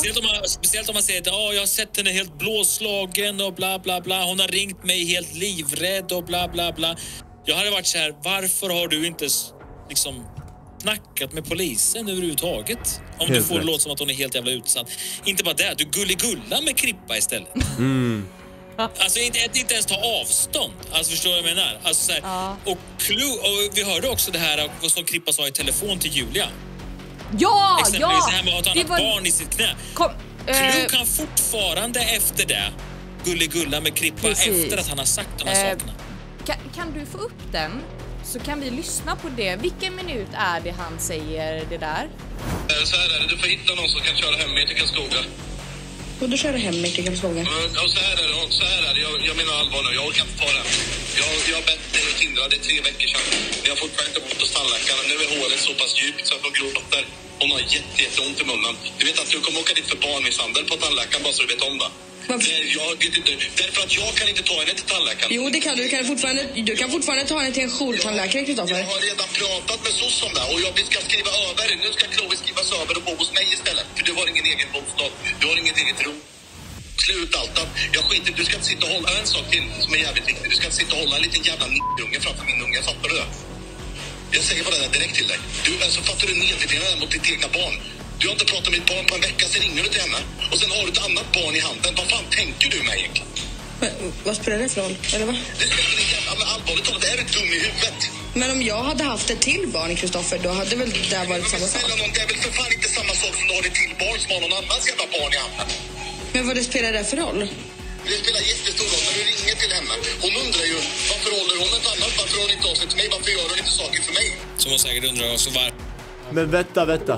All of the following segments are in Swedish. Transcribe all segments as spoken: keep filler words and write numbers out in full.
Speciellt om man, speciellt om man säger att oh, jag har sett henne helt blåslagen och bla bla bla. Hon har ringt mig helt livrädd och bla bla bla. Jag hade varit så här, varför har du inte liksom snackat med polisen överhuvudtaget? Om helt du får det låta som att hon är helt jävla utsatt. Inte bara det, du gulligullar med Krippa istället. Mm. Alltså inte, inte ens ta avstånd. Alltså förstår du vad jag menar? Alltså, så här, ja. och, Clue, och vi hörde också det här som Krippa sa i telefon till Julia. Ja, exempelvis ja. det här med att ha ett var... barn i sitt knä. Kom, Clue äh... kan fortfarande efter det gulligulla med Krippa. Precis. Efter att han har sagt de här äh, sakerna. Kan, kan du få upp den? Så kan vi lyssna på det. Vilken minut är det han säger det där? Så här är det, du får hitta någon som kan köra hem mig till Karlskoga. Och du kör hem mig till Karlskoga? Ja, så här är det, så här är det. Jag, jag menar allvar nu, jag orkar inte ta den. Jag, jag har bett dig och Tindra, det är tre veckor sedan. Jag har fortfarande inte bort hos tandläkaren. Nu är hålet så pass djupt så att de gråter. Hon har jätte, jätteont i munnen. Du vet att du kommer åka dit för barnmisshandel på tandläkaren bara så du vet om det. Det, jag vet inte, därför att jag kan inte ta henne till tandläkaren. Jo, det kan du. Du kan fortfarande, du kan fortfarande ta henne till en jourtandläkare, Kristoffer. Jag har redan pratat med S O S om det och jag ska skriva över. Nu ska Chloe skrivas över och bo hos mig istället. För du har ingen egen bostad. Du har inget eget rum. Slut allt. Jag skiter, du ska inte sitta och hålla en sak till som är jävligt viktig. Du ska inte sitta och hålla en liten jävla n***unge framför min unge. Fattar du det? Jag säger bara det där direkt till dig. Du, alltså, fattar du nedvärderande mot ditt egna barn? Du har inte pratat med ditt barn på en vecka, så ringer du till henne. Och sen har du ett annat barn i handen. Vad fan tänker du med egentligen? Men, vad spelar det för roll? Eller vad? Det spelar ingen jävla, men allvarligt talat, är du dum i huvudet? Men om jag hade haft ett till barn, Kristoffer, då hade väl det där varit samma sak? Någon, det är väl för fan inte samma sak som du har ett till barn som har någon annans jävla barn i handen. Men vad det spelar det för roll? Det spelar jättestor roll när du ringer till henne. Hon undrar ju, varför håller hon ett annat? Varför har hon inte av sig till mig? Varför gör hon inte saker för mig? Som hon säkert undrar också var. Men vänta, vänta.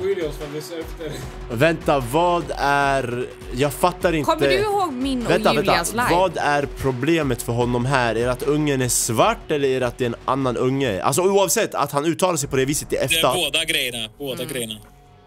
Vänta, vad är... Jag fattar inte... Kommer du ihåg min och vänta, Julias vänta. live? Vad är problemet för honom här? Är det att ungen är svart eller är det att det är en annan unge? Alltså oavsett att han uttalar sig på det viset i efter. Det är båda grejerna, båda mm. grejerna.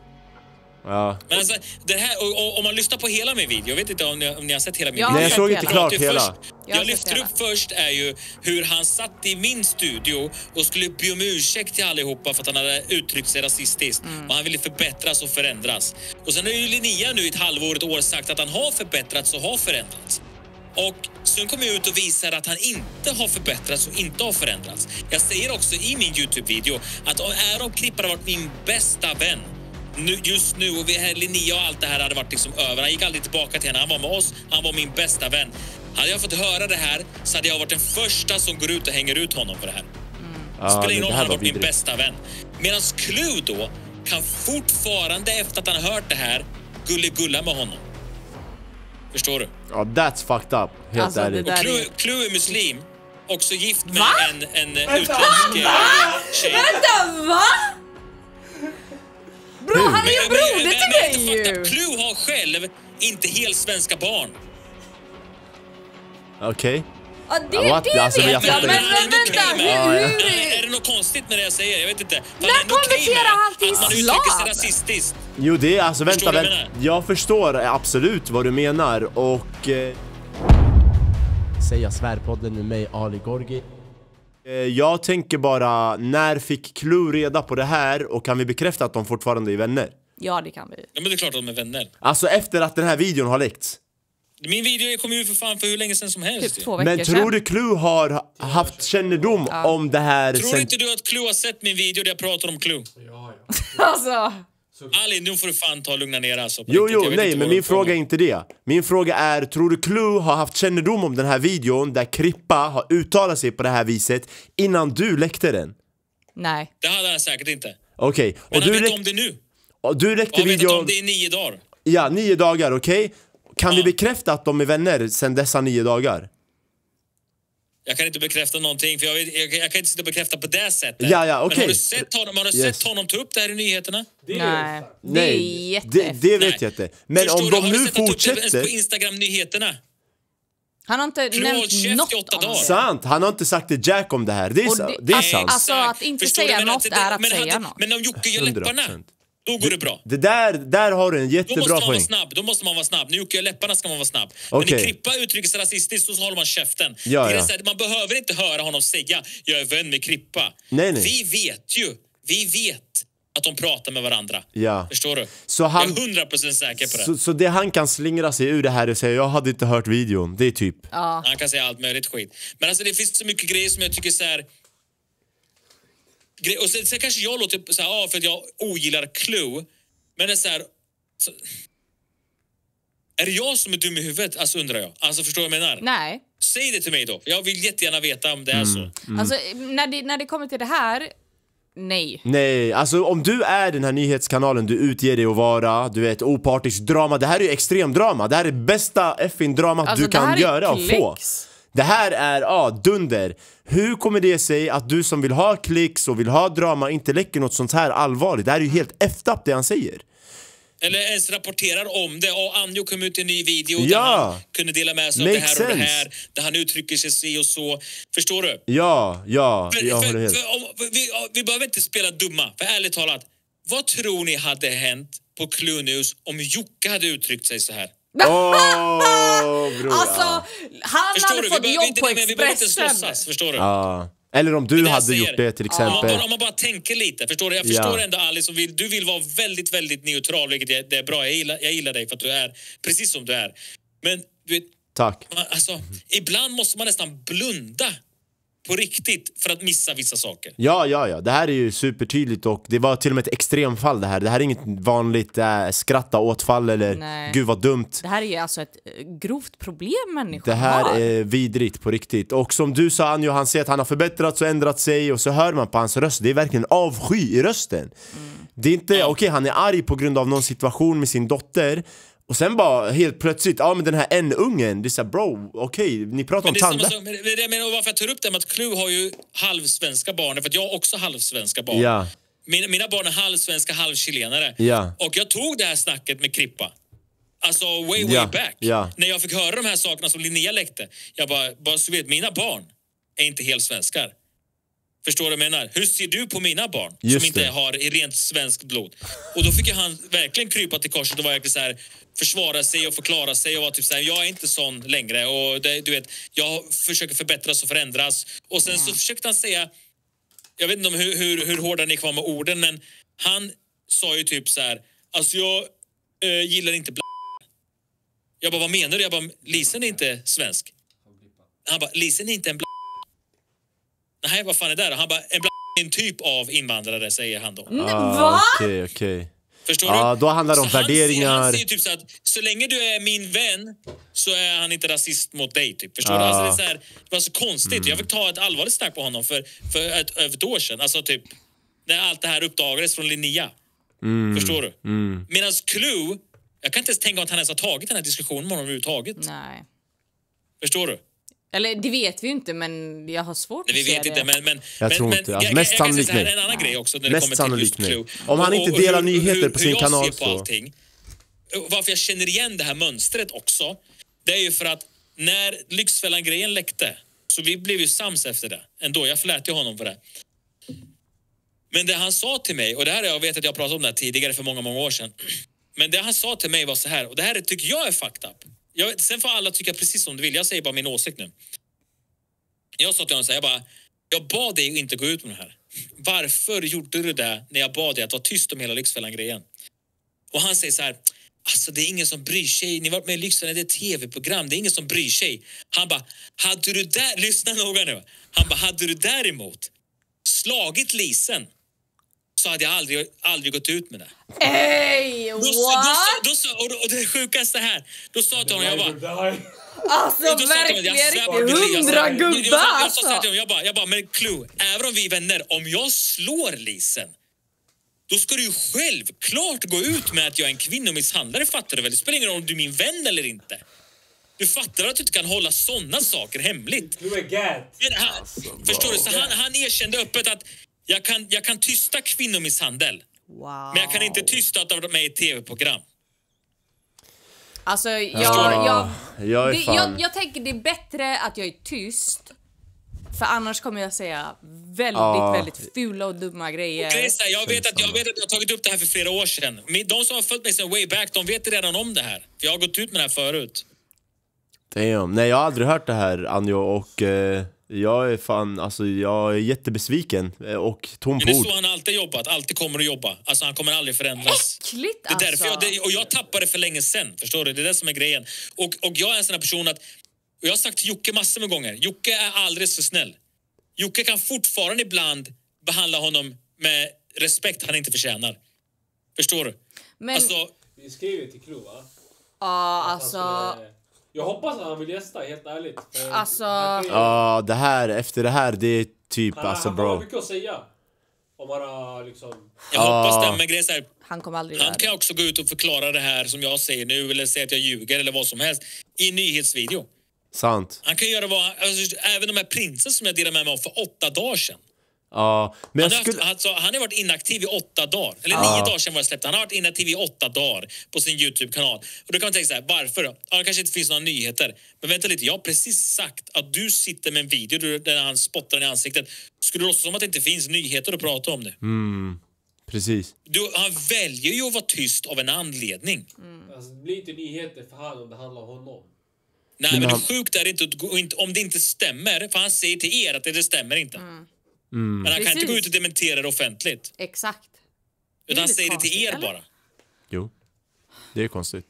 Ja. Men alltså, det här, och, och, om man lyssnar på hela min video, jag vet inte om ni, om ni har sett hela min jag video. Nej, jag såg inte klart hela. Först, jag, jag lyfter upp först är ju hur han satt i min studio och skulle be om ursäkt till allihopa för att han hade uttryckt sig rasistiskt. Mm. Och han ville förbättras och förändras. Och sen har ju Linnea nu i ett halvår, ett år sagt att han har förbättrats och har förändrats. Och sen kommer jag ut och visar att han inte har förbättrats och inte har förändrats. Jag säger också i min YouTube-video att om Aron Krippa har varit min bästa vän Nu, just nu och vi här, Linnea och allt det här hade varit liksom över. Han gick aldrig tillbaka till henne. Han var med oss. Han var min bästa vän. Hade jag fått höra det här så hade jag varit den första som går ut och hänger ut honom för det här. Mm. Ah, Spelar ingen roll, han hade varit vidrigt. min bästa vän. Medan Clue då kan fortfarande efter att han har hört det här gulligulla med honom. Förstår du? Ja, oh, that's fucked up. Helt alltså, ärligt. Och Clue, Clue är muslim. Också gift med va? en, en utländsk tjej. Vänta, va? Bro, han är ju broder till dig ju! Clue har själv inte helt svenska barn. Okej. Okay. Ja, det, ja, det alltså, vet jag. jag, men, men vänta, hur... hur... Är, är det något konstigt med det jag säger? Jag vet inte. När konverterar han till islam? Att man uttrycker sig rasistiskt. Jo, det är alltså, vänta, vänta. vänta. Jag förstår absolut vad du menar och... Eh... Säga svärpodden med mig, Ali Gorgi. Jag tänker bara, när fick Clue reda på det här och kan vi bekräfta att de fortfarande är vänner? Ja, det kan vi. Ja, men det är klart att de är vänner. Alltså efter att den här videon har läckts. Min video kom ju för fan för hur länge sedan som helst. Typ två veckor Men tror sedan. du Clue har haft kännedom ja. om det här? Tror sen... inte du att Clue har sett min video där jag pratar om Clue? Ja, ja. Alltså... Ali, nu får du fan ta och lugna ner alltså. Jo, jo, nej, men min fråga är inte det. Min fråga är, tror du Clue har haft kännedom om den här videon där Krippa har uttalat sig på det här viset innan du läckte den? Nej. Det hade han säkert inte. Okej. Okay. Men och han du vet läck... om det nu. Och du läckte videon... videon... om det i nio dagar. Ja, nio dagar, okej. Okay? Kan ja. vi bekräfta att de är vänner sedan dessa nio dagar? Jag kan inte bekräfta någonting, för jag, vet, jag, jag kan inte sitta och bekräfta på det sättet. Ja, ja, okej. Men har du sett honom, har du yes. sett honom ta upp det här i nyheterna? Det Nej, det Nej, är det, det vet Nej. jag inte. Men Förstår om du, de har nu du sett fortsätter... på Instagram-nyheterna? Han har inte Clue nämnt något åtta om dagar. det. Sant, han har inte sagt till Jack om det här. Det är, det, det är alltså, sant. Alltså att inte Förstår säga du, något det, är att men säga hade, något. Men om Jocke gör läpparna, då går det bra. Det där, där har du en Då jättebra måste man poäng. vara snabb, då måste man vara snabb. När Jocke gör läpparna ska man vara snabb. Okay. Men när Krippa uttrycker sig rasistiskt så håller man käften. Ja, det är ja. så här, man behöver inte höra honom säga jag är vän med Krippa. Nej, nej. Vi vet ju, vi vet att de pratar med varandra. Ja. Förstår du? Så han, jag är hundra procent säker på det. Så, så det han kan slingra sig ur det här och säga jag hade inte hört videon, det är typ... Ja. Han kan säga allt möjligt skit. Men alltså det finns så mycket grejer som jag tycker så här. Gre- och sen, sen kanske jag låter så här, ja, för att jag ogillar Clue. Men det är så här... Så, är det jag som är dum i huvudet? Alltså undrar jag. Alltså förstår jag vad jag menar? Nej. Säg det till mig då. Jag vill jättegärna veta om det är så. Mm. Alltså när det, när det kommer till det här, nej. Nej, alltså om du är den här nyhetskanalen du utger dig att vara, du är ett opartiskt drama, det här är ju extremdrama, det här är bästa effing-dramat Alltså, du kan göra och få. klicks. Det här är, ja, dunder. Hur kommer det sig att du som vill ha klicks och vill ha drama inte läcker något sånt här allvarligt? Det här är ju helt effed up det han säger. Eller ens rapporterar om det. Och Anjo kom ut i en ny video Ja. där han kunde dela med sig av det Makes här och det sense. här. Där han uttrycker sig si och så. Förstår du? Ja, ja, För, jag för, håller helt. för, om, vi, vi behöver inte spela dumma. För ärligt talat, vad tror ni hade hänt på Clue News om Jocke hade uttryckt sig så här? Åh, bror. Alltså, han Förstår hade du? fått Vi behöver jobb inte, på men vi behöver inte Expressen. slåssas, förstår du? Ja. Eller om du Det jag hade säger. gjort det till Om man, exempel. bara, om man bara tänker lite, förstår du? Jag Ja. förstår ändå Alice, som vill, du vill vara väldigt, väldigt neutral, vilket är, det är bra. Jag gillar, jag gillar dig för att du är precis som du är. Men du vet, Tack. man, alltså, ibland måste man nästan blunda på riktigt för att missa vissa saker. Ja, ja, ja. Det här är ju supertydligt och det var till och med ett extremfall det här. Det här är inget vanligt äh, skratta åt fall eller Nej. gud vad dumt. Det här är ju alltså ett eh, grovt problem människan Det här har. är vidrigt på riktigt. Och som du sa Anjo, han säger att han har förbättrats och ändrat sig och så hör man på hans röst. Det är verkligen avsky i rösten. Mm. Det är inte, okej han är arg på grund av någon situation med sin dotter. Och sen bara helt plötsligt, ja men den här en ungen, det är såhär bro, okej, ni pratar om Men det är samma tandla. sak, men det, men varför jag tar upp det med att Clue har ju halvsvenska barn, för att jag har också halvsvenska barn. Ja. Mina, mina barn är halvsvenska, halvchilenare. Ja. Och jag tog det här snacket med Krippa. Alltså way, way Ja, back. ja. När jag fick höra de här sakerna som Linnea läckte. Jag bara, bara så vet, mina barn är inte helt svenskar. Förstår du vad jag menar? Hur ser du på mina barn Just som inte det. har rent svenskt blod? Och då fick ju han verkligen krypa till korset och verkligen så här, försvara sig och förklara sig och vara typ så här, jag är inte sån längre och det, du vet, jag försöker förbättras och förändras. Och sen så försökte han säga, jag vet inte om hur, hur, hur hårda ni var med orden, men han sa ju typ så här, alltså jag eh, gillar inte bla. Jag bara, vad menar du? Jag bara, Lisen är inte svensk. Han bara, Lisen är inte en bla. Nej, vad fan är det där? Han bara, en bla är en typ av invandrare, säger han då. N- Ah, Va? Okej, okej. Förstår Ja, du? då handlar det om Så han säger- värderingar. Han säger typ så att så länge du är min vän så är han inte rasist mot dig, typ. Förstår Ja. du? Alltså, det, är så här, det var så konstigt. Jag fick ta ett allvarligt snack på honom för, för ett, över ett år sedan. Alltså typ, när allt det här uppdagades från Linnea. Förstår du? Mm. Medan Clue, jag kan inte ens tänka att han ens har tagit den här diskussionen med honom överhuvudtaget. Nej. Förstår du? Eller det vet vi ju inte, men jag har svårt Nej, vi att se vet det. inte, men... men Jag men, tror men, inte. Alltså, jag, mest jag, jag kan säga sannolikt så här, nej. en annan grej också när det Mest kommer till sannolikt just nej. Clue. Om han inte hur- delar hur- nyheter hur- på sin hur kanal jag ser på så- allting. Varför jag känner igen det här mönstret också, det är ju för att när Lyxfällan-grejen läckte, så vi blev ju sams efter det. Ändå, jag förlät ju honom för det. Men det han sa till mig, och det här jag vet att jag pratade om det här tidigare för många, många år sedan. Men det han sa till mig var så här, och det här tycker jag är fucked up. Jag, sen får alla tycka precis som du vill, jag säger bara min åsikt nu. Jag sa till honom så här, jag bara, jag bad dig inte gå ut med det här. Varför gjorde du det när jag bad dig att vara tyst om hela Lyxfällan-grejen? Och han säger så här, alltså det är ingen som bryr sig. Ni har varit med i Lyxfällan, det är ett tv-program, det är ingen som bryr sig. Han bara, hade du där, lyssna noga nu. Han bara, hade du däremot slagit Lisen så hade jag aldrig, aldrig gått ut med det. Ey, Då, what? då, då, då, och, och det sjukaste här, då sa jag till honom, jag bara, Alltså då sa jag till honom, verkligen jag svär riktigt på Gud, jag hundra sa- jag- jag- gubbar jag sa så här alltså. till honom, jag bara, jag bara, men Clue, även om vi är vänner, om jag slår Lisen, då ska du ju självklart gå ut med att jag är en kvinnomisshandlare, fattar du väl? Det spelar ingen roll om du är min vän eller inte. Du fattar att du inte kan hålla sådana saker hemligt. Du är gät. Men han, förstår du? Så han, han erkände öppet att jag kan, jag kan tysta kvinnomisshandel, Wow. men jag kan inte tysta att de är med i ett tv-program. Alltså jag, Ja, jag, jag är det, fan... jag, jag tänker det är bättre att jag är tyst. För annars kommer jag säga väldigt, Ja. väldigt fula och dumma grejer. Grejen är så här, jag, vet att, jag vet att jag har tagit upp det här för flera år sedan. Men de som har följt mig sedan way back, de vet redan om det här. För jag har gått ut med det här förut. Damn. Nej, jag har aldrig hört det här, Anjo, och eh, Jag är fan, alltså jag är jättebesviken och tom Men på det är ord. så han alltid jobbat, alltid kommer att jobba. Alltså han kommer aldrig förändras. Äckligt Det är alltså. därför jag, det, och jag tappade för länge sen, förstår du? Det är det som är grejen. Och, och jag är en sån här person att, och jag har sagt till Jocke massor med gånger, Jocke är alldeles för snäll. Jocke kan fortfarande ibland behandla honom med respekt han inte förtjänar. Förstår du? Men, Alltså, Vi skriver till Klo, va? ja Han alltså... skulle- Jag hoppas att han vill gästa, helt ärligt. För Alltså- han kan ju- Ja, det här, efter det här, det är typ, Han, alltså han har bro. mycket att säga. Om han har liksom... jag hoppas det, men grejen är så här, Han kommer aldrig han göra kan det. också gå ut och förklara det här som jag säger nu, eller säga att jag ljuger eller vad som helst, i en nyhetsvideo. Sant. Han kan göra vad, alltså, även de här prinsen som jag delade med mig av för åtta dagar sedan. Ja, men Han jag har, skulle... haft, alltså, han har varit inaktiv i åtta dagar. Eller Ja. nio dagar sedan var jag släppte. Han har varit inaktiv i åtta dagar på sin YouTube-kanal. Och då kan man tänka så här, varför då? Ja, det kanske inte finns några nyheter. Men vänta lite, jag har precis sagt att du sitter med en video där han spottar den i ansiktet. Skulle du låtsas som att det inte finns nyheter att prata om det? Mm, precis. Du, han väljer ju att vara tyst av en anledning. Alltså, det blir inte nyheter för han om det handlar om honom. Nej, Men men, han- det sjukt är det inte, att gå- inte om det inte stämmer. För han säger till er att det, det stämmer inte. Men han kan inte Precis. gå ut och dementera det offentligt. Exakt. Utan han lite säger det till konstigt, er eller? bara. Jo, det är konstigt.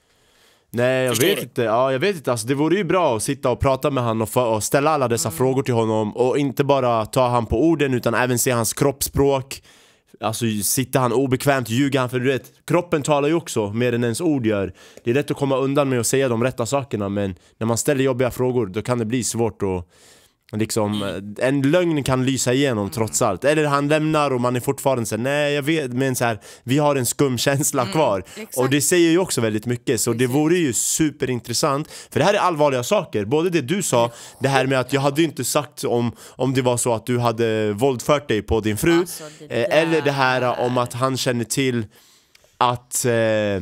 Nej, jag Förstår vet du? inte. Ja, jag vet inte. Alltså, det vore ju bra att sitta och prata med han och, få, och ställa alla dessa frågor till honom. Och inte bara ta han på orden, utan även se hans kroppsspråk. Alltså, sitter han obekvämt, ljuger han? För du vet, kroppen talar ju också mer än ens ord gör. Det är lätt att komma undan med att säga de rätta sakerna, men när man ställer jobbiga frågor, då kan det bli svårt att... Liksom, en lögn kan lysa igenom trots allt. Eller han lämnar och man är fortfarande så här, nej jag vet, men så här, vi har en skum känsla kvar. exakt. Och det säger ju också väldigt mycket. Så det vore ju superintressant. För det här är allvarliga saker. Både det du sa, det här med att jag hade ju inte sagt om, om det var så att du hade våldfört dig på din fru. Alltså, det eh, Eller det här där. om att han känner till att eh,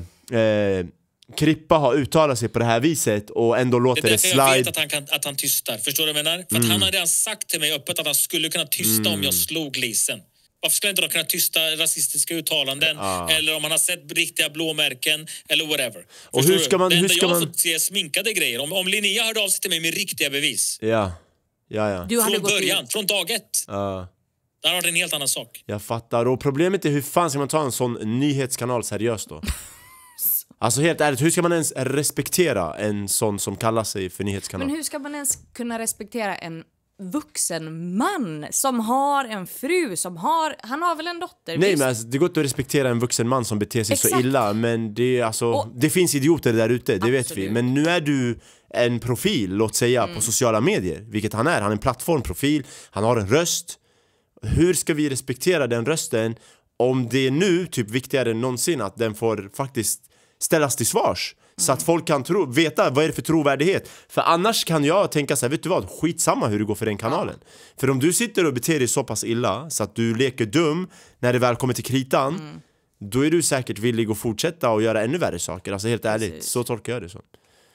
eh, Krippa har uttalat sig på det här viset och ändå Det låter är det, därför jag vet slide. att han, kan, att han tystar. Förstår du vad jag menar? För att han har redan sagt till mig öppet att han skulle kunna tysta om jag slog Lisen. Varför skulle han inte då kunna tysta rasistiska uttalanden? Eller om han har sett riktiga blåmärken eller whatever. Och Förstår hur du? ska man- Det hur enda ska jag har man- fått se är sminkade grejer. Om, om Linnea hörde av sig till mig med riktiga bevis. Ja, ja, ja. Du hade Från gått början, ut. från dag ett. Ja. Det hade varit en helt annan sak. Jag fattar, och problemet är hur fan ska man ta en sån nyhetskanal seriöst då? Alltså helt ärligt, hur ska man ens respektera en sån som kallar sig för nyhetskanal? Men hur ska man ens kunna respektera en vuxen man som har en fru, som har... Han har väl en dotter? Nej visst? men alltså, det går inte att respektera en vuxen man som beter sig så Exakt. illa. Men det är alltså, Och- det finns idioter där ute, det vet vi. Absolut. Men nu är du en profil, låt säga, Mm. på sociala medier. Vilket han är, han är en plattformprofil, han har en röst. Hur ska vi respektera den rösten om det är nu typ viktigare än någonsin att den får faktiskt ställas till svars? Så att folk kan tro, veta vad är det för trovärdighet. För annars kan jag tänka så här, vet du vad, skitsamma hur det går för den kanalen. För om du sitter och beter dig så pass illa så att du leker dum när det väl kommer till kritan, då är du säkert villig att fortsätta och göra ännu värre saker. Alltså helt ärligt, Precis. så tolkar jag det så.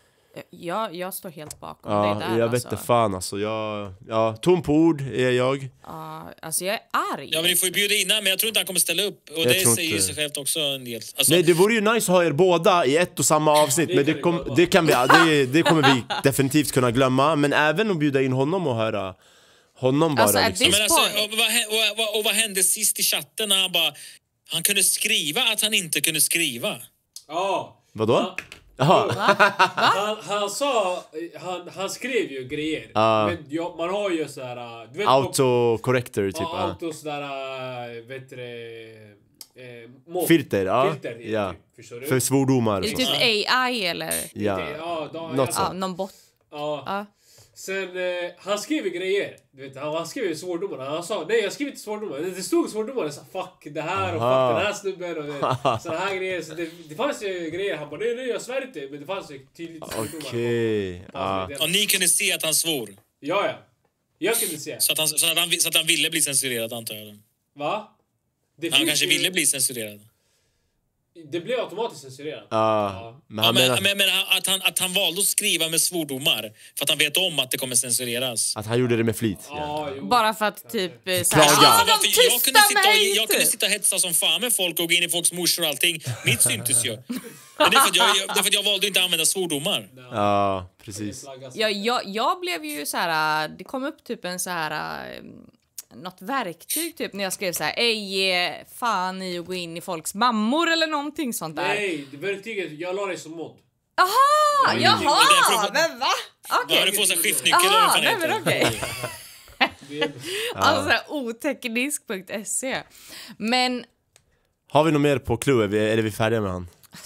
Jag, jag står helt bakom Ja, det där. jag alltså. vet inte fan alltså. Jag, ja, tom på ord är jag. Ja, alltså jag är arg. Ja, men ni får ju bjuda in honom, men jag tror inte han kommer ställa upp. Och Jag det tror säger ju inte- sig självt också en del. Alltså, Nej, det vore ju nice att ha er båda i ett och samma avsnitt. det Men kan det, vi kom, glömma. det, kan vi, det, det kommer vi definitivt kunna glömma. Men även att bjuda in honom och höra honom bara Alltså, at liksom. this- men alltså, point. och, vad, hä- och, vad- och vad hände sist i chatten när han bara... Han kunde skriva att han inte kunde skriva. Ja. Vadå? Jaha. Han, han sa, han, han skrev ju grejer. Ja. Men ja, man har ju så här, du vet, Autocorrector typ. ja, Ja. auto sådär, vet du det, eh, mått. Filter, ja. Filter heter Ja. det, förstår du? För svordomar Är och det så. typ A I eller? Ja. Ja, då, Något alltså, Ja, någon bot? ja. Ja. Sen, eh, han skrev ju grejer. Du vet, han, han skrev ju svordomar. Han sa, nej jag skrev inte svordomar. Det stod svordomar. Jag sa, fuck det här och Aha. fuck den här snubben och såna här grejer. Så det, det fanns ju grejer. Han bara, nej nej jag svär inte. Men det fanns ju tydligt svordomar. Okej. Ja. Och ni kunde se att han svor. Ja, ja. Jag kunde se. Så att han, så att han, så att han ville bli censurerad, antar jag. Va? Det Han finns kanske ju- ville bli censurerad. Det blev automatiskt censurerat. Ja, men Ja, han men, menar men, men att, han, att han valde att skriva med svordomar för att han vet om att det kommer censureras. att han gjorde det med flit. Ja. Ja, jo. Bara för att typ eh, så Klaga. här, Ja, "Ah, de varför- jag, tysta kunde sitta och, mig!" jag kunde typ. sitta och hetsa som fan med folk och gå in i folks morsor och allting. Mitt syntes ju. Men det är för att jag, jag, det är för att jag valde inte att använda svordomar. Ja, precis. Flaggas. Ja, jag, jag blev ju så här. Det kom upp typ en så här eh, något verktyg typ när jag skrev så här: ej ge fan i att gå in i folks mammor eller någonting sånt där. Nej, det verktyget, jag la det som mod. Aha, Men jaha, det är för- men va? Bara Okej. du får så här skiftnyckel eller vad Aha, fan nej heter. men okej. Det är... Alltså såhär oteknisk punkt se. Men Har vi något mer på Clue? Är vi, är vi färdiga med han?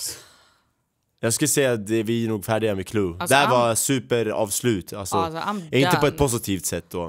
Jag skulle säga att det- vi är nog färdiga med Clue. Alltså, det här I'm- var superavslut. Alltså, Alltså, I'm inte på done. ett positivt sätt då.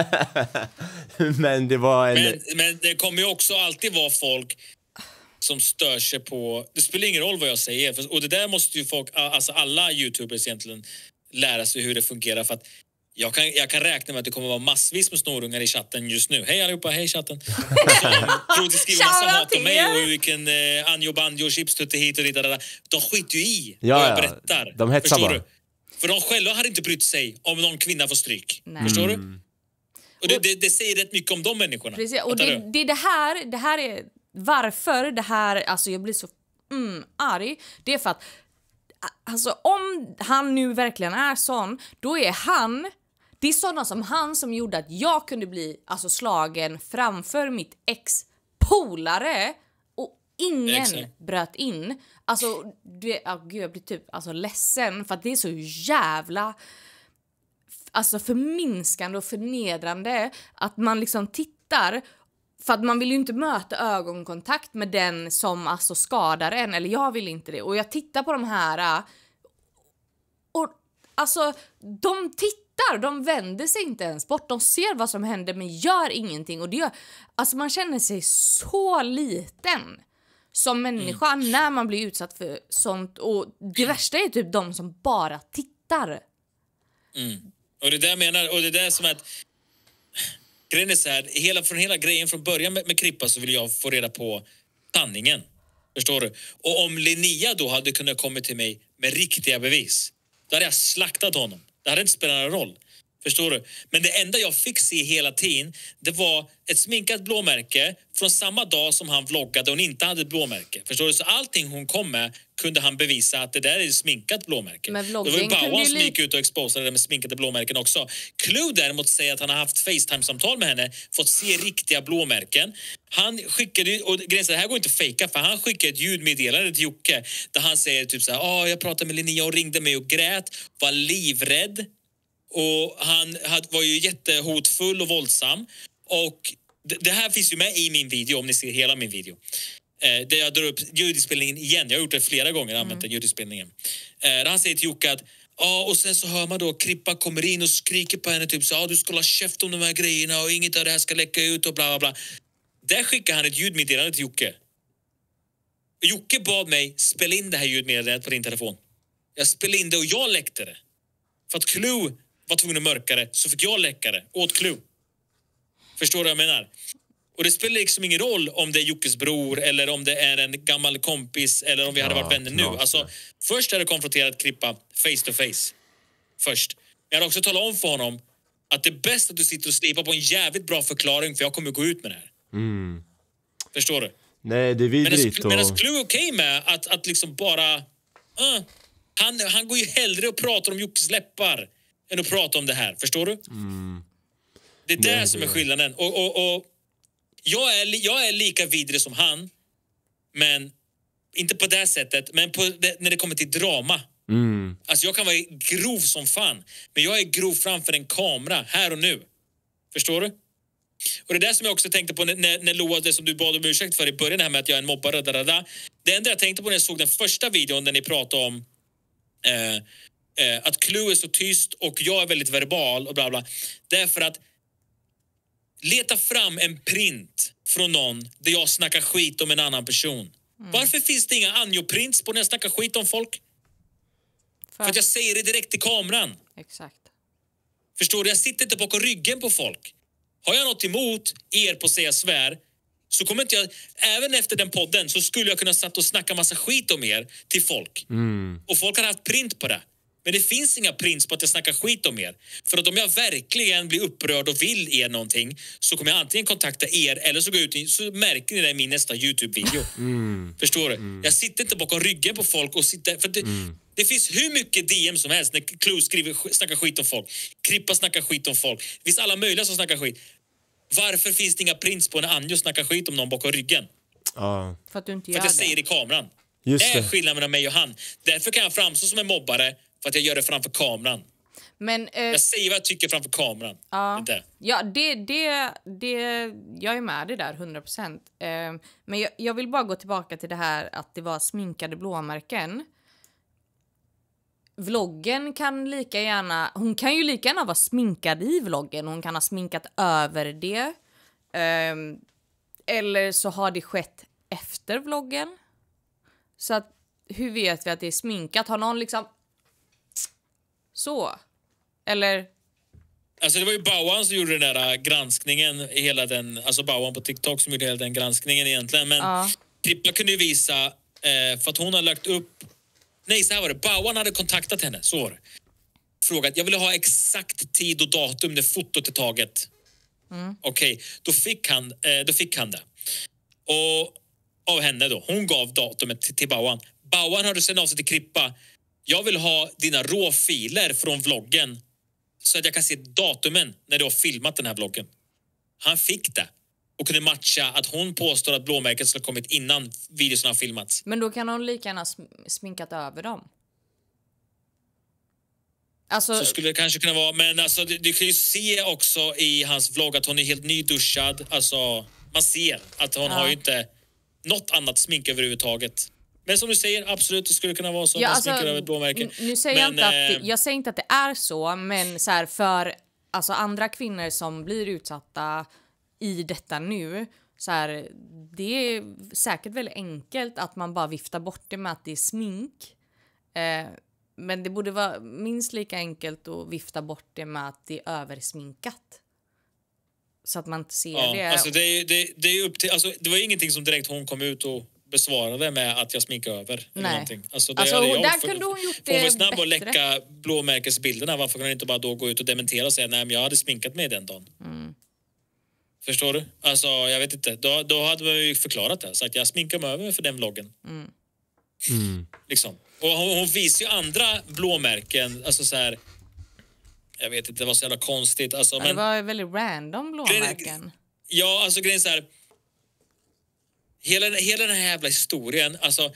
uh-uh. Men det var en... Men, men det kommer ju också alltid vara folk som stör sig på... Det spelar ingen roll vad jag säger. För, och det där måste ju folk, alltså alla YouTubers egentligen lära sig hur det fungerar. För att jag kan, jag kan räkna med att det kommer vara massvis med snorungar i chatten just nu. Hej allihopa, hej chatten. Som tror att de skriver massa Shoutout hat om till mig er. och vilken eh, anjo banjo och chipstutte hit och dit och där. De skiter ju i Ja, vad jag ja. berättar. De hetsar Förstår bara. du? För de själva hade inte brytt sig om någon kvinna får stryk. Nej. Förstår Mm. du? Och det, det, det säger rätt mycket om de människorna. Precis, och Fattar det, du? det är det här, det här är varför det här, alltså jag blir så mm, arg. Det är för att alltså om han nu verkligen är sån, då är han, det är sådana som han som gjorde att jag kunde bli alltså slagen framför mitt ex polare och ingen Exakt. bröt in. Alltså det, oh, gud, jag blir typ alltså ledsen för att det är så jävla alltså förminskande och förnedrande att man liksom tittar, för att man vill ju inte möta ögonkontakt med den som alltså skadar en, eller jag vill inte det, och jag tittar på de här och alltså de tittar, de vänder sig inte ens bort, de ser vad som händer men gör ingenting, och det gör, alltså man känner sig så liten som människa mm. när man blir utsatt för sånt, och det värsta är typ de som bara tittar. Mm. Och det där menar, och det där som att grejen är så här, hela, från hela grejen från början med, med Krippa så vill jag få reda på sanningen. Förstår du? Och om Linnea då hade kunnat komma till mig med riktiga bevis, då hade jag slaktat honom. Det hade inte spelat någon roll. Förstår du? Men det enda jag fick se hela tiden, det var ett sminkat blåmärke från samma dag som han vloggade och hon inte hade ett blåmärke. Förstår du? Så allting hon kom med kunde han bevisa att det där är ett sminkat blåmärke. Men det var ju vloggen kunde Bauer ju som li- gick ut och exposade det med sminkade blåmärken också. Clue däremot säger att han har haft FaceTime-samtal med henne, fått se riktiga blåmärken. Han skickade ju, och grejen är, det här går inte att fejka, för han skickade ett ljudmeddelande till Jocke där han säger typ så här: "Ah, jag pratade med Linnea och ringde mig och grät, var livrädd." Och han hade, var ju jättehotfull och våldsam. Och det, det här finns ju med i min video, om ni ser hela min video. Eh, där jag drar upp ljudinspelningen igen. Jag har gjort det flera gånger, använt Mm. den ljudinspelningen. Eh, där han säger till Jocke att, ja, och sen så hör man då Krippa kommer in och skriker på henne typ så, ja, du ska hålla käft om de här grejerna och inget av det här ska läcka ut och bla bla bla. Där skickar han ett ljudmeddelande till Jocke. Jocke bad mig spela in det här ljudmeddelandet på din telefon. Jag spelade in det och jag läckte det. För att Clue var tvungen att mörka det, så fick jag läcka det åt Clue. Förstår du vad jag menar? Och det spelar liksom ingen roll om det är Jockes bror eller om det är en gammal kompis eller om vi hade Ja, varit vänner nu. klart. Alltså, först hade jag konfronterat Krippa face to face. Först. Jag hade också talat om för honom att det är bäst att du sitter och slipar på en jävligt bra förklaring, för jag kommer gå ut med det här. Mm. Förstår du? Nej, det är Men vidrigt. Men Och... Clue är okej med att, att liksom bara... Uh, han, han går ju hellre och pratar om Jockes läppar än att prata om det här. Förstår du? Mm. Det är det Nej, som det är är- skillnaden. Och, och, och jag, är, li- jag är lika vidrig som han, men inte på det sättet, men på det, när det kommer till drama. Mm. Alltså jag kan vara grov som fan, men jag är grov framför en kamera här och nu. Förstår du? Och det är det som jag också tänkte på när, när, när Loa, det som du bad om ursäkt för i början, det här med att jag är en mobbare. Da, da, da. Det enda jag tänkte på när jag såg den första videon där ni pratade om eh, eh, att Clue är så tyst och jag är väldigt verbal och bla bla. Därför att leta fram en print från någon där jag snackar skit om en annan person. Varför finns det inga Anjo-prints på när jag snackar skit om folk? För För att jag säger det direkt till kameran. Exakt. Förstår du? Jag sitter inte bakom ryggen på folk. Har jag något emot er på säga svär, så kommer inte jag, även efter den podden så skulle jag kunna satt och snacka massa skit om er till folk. Mm. Och folk har haft print på det. Men det finns inga prints på att jag snackar skit om er. För att om jag verkligen blir upprörd och vill er någonting så kommer jag antingen kontakta er eller så går jag ut så märker ni det i min nästa YouTube-video. Mm. Förstår du? Mm. Jag sitter inte bakom ryggen på folk och sitter... För det, mm. det finns hur mycket D M som helst när Clue skriver, snackar skit om folk. Krippa snackar skit om folk. Det finns alla möjliga som snackar skit. Varför finns det inga prints på när Anjo snackar skit om någon bakom ryggen? Ja. För att du inte För gör att jag det. säger det i kameran. Just det är det. skillnad mellan mig och han. Därför kan jag framstå som en mobbare för att jag gör det framför kameran. Men, eh, Jag säger vad jag tycker framför kameran. ja, Det. ja det, det, det, jag är med det där hundra procent. Eh, men jag, jag vill bara gå tillbaka till det här att det var sminkade blåmärken. Vloggen kan lika gärna, hon kan ju lika gärna vara sminkad i vloggen. Hon kan ha sminkat över det. Eh, eller så har det skett efter vloggen. Så att, hur vet vi att det är sminkat? Har någon liksom... Så. Eller... Alltså det var ju Bauan som gjorde den där granskningen, hela den, alltså Bauan på TikTok som gjorde hela den granskningen egentligen. Men Ja. Krippa kunde ju visa, eh, för att hon har lagt upp, nej så här var det, Bauan hade kontaktat henne, så var det. Frågat, jag ville ha exakt tid och datum när fotot är taget. Mm. Okej, okay, då, fick han, eh, då fick han det. Och av henne då, hon gav datumet till, till Bauan. Bauan hörde sen av sig till Krippa. Jag vill ha dina råfiler från vloggen så att jag kan se datumen när du har filmat den här vloggen. Han fick det och kunde matcha att hon påstår att blåmärket skulle ha kommit innan videon har filmats. Men då kan hon lika gärna sm- sminkat över dem. Alltså... Så skulle det kanske kunna vara, men alltså du, du kan ju se också i hans vlogg att hon är helt nyduschad. Alltså man ser att hon Ja. har ju inte något annat smink överhuvudtaget. Men som du säger, absolut, det skulle kunna vara så. Ja, Man alltså, sminkar över ett blåmärke. n- nu säger jag, Men, inte att det, eh, jag säger inte att det är så, men så här, för alltså, andra kvinnor som blir utsatta i detta nu, så här, det är säkert väldigt enkelt att man bara viftar bort det med att det är smink. Eh, men det borde vara minst lika enkelt att vifta bort det med att det är översminkat. Så att man inte ser Ja, det. alltså det, är- det, det är upp till, alltså det var ingenting som direkt hon kom ut och besvarade med att jag sminkar över. Eller Nej. någonting. Alltså, det Alltså, hade och jag, där för- kunde hon gjort Hon var det snabb bättre. att läcka blåmärkesbilderna. Varför kunde hon inte bara då gå ut och dementera och säga nej men jag hade sminkat mig den dagen. Mm. Förstår du? Alltså jag vet inte. Då, då hade man ju förklarat det. Så att jag sminkar mig över för den vloggen. Mm. Mm. Liksom. Och hon, hon visar ju andra blåmärken. Alltså så här. Jag vet inte, det var så jävla konstigt. Alltså, Ja, men, det var väldigt random blåmärken. Ja, alltså grejen är så här. Hela, hela den här jävla historien, alltså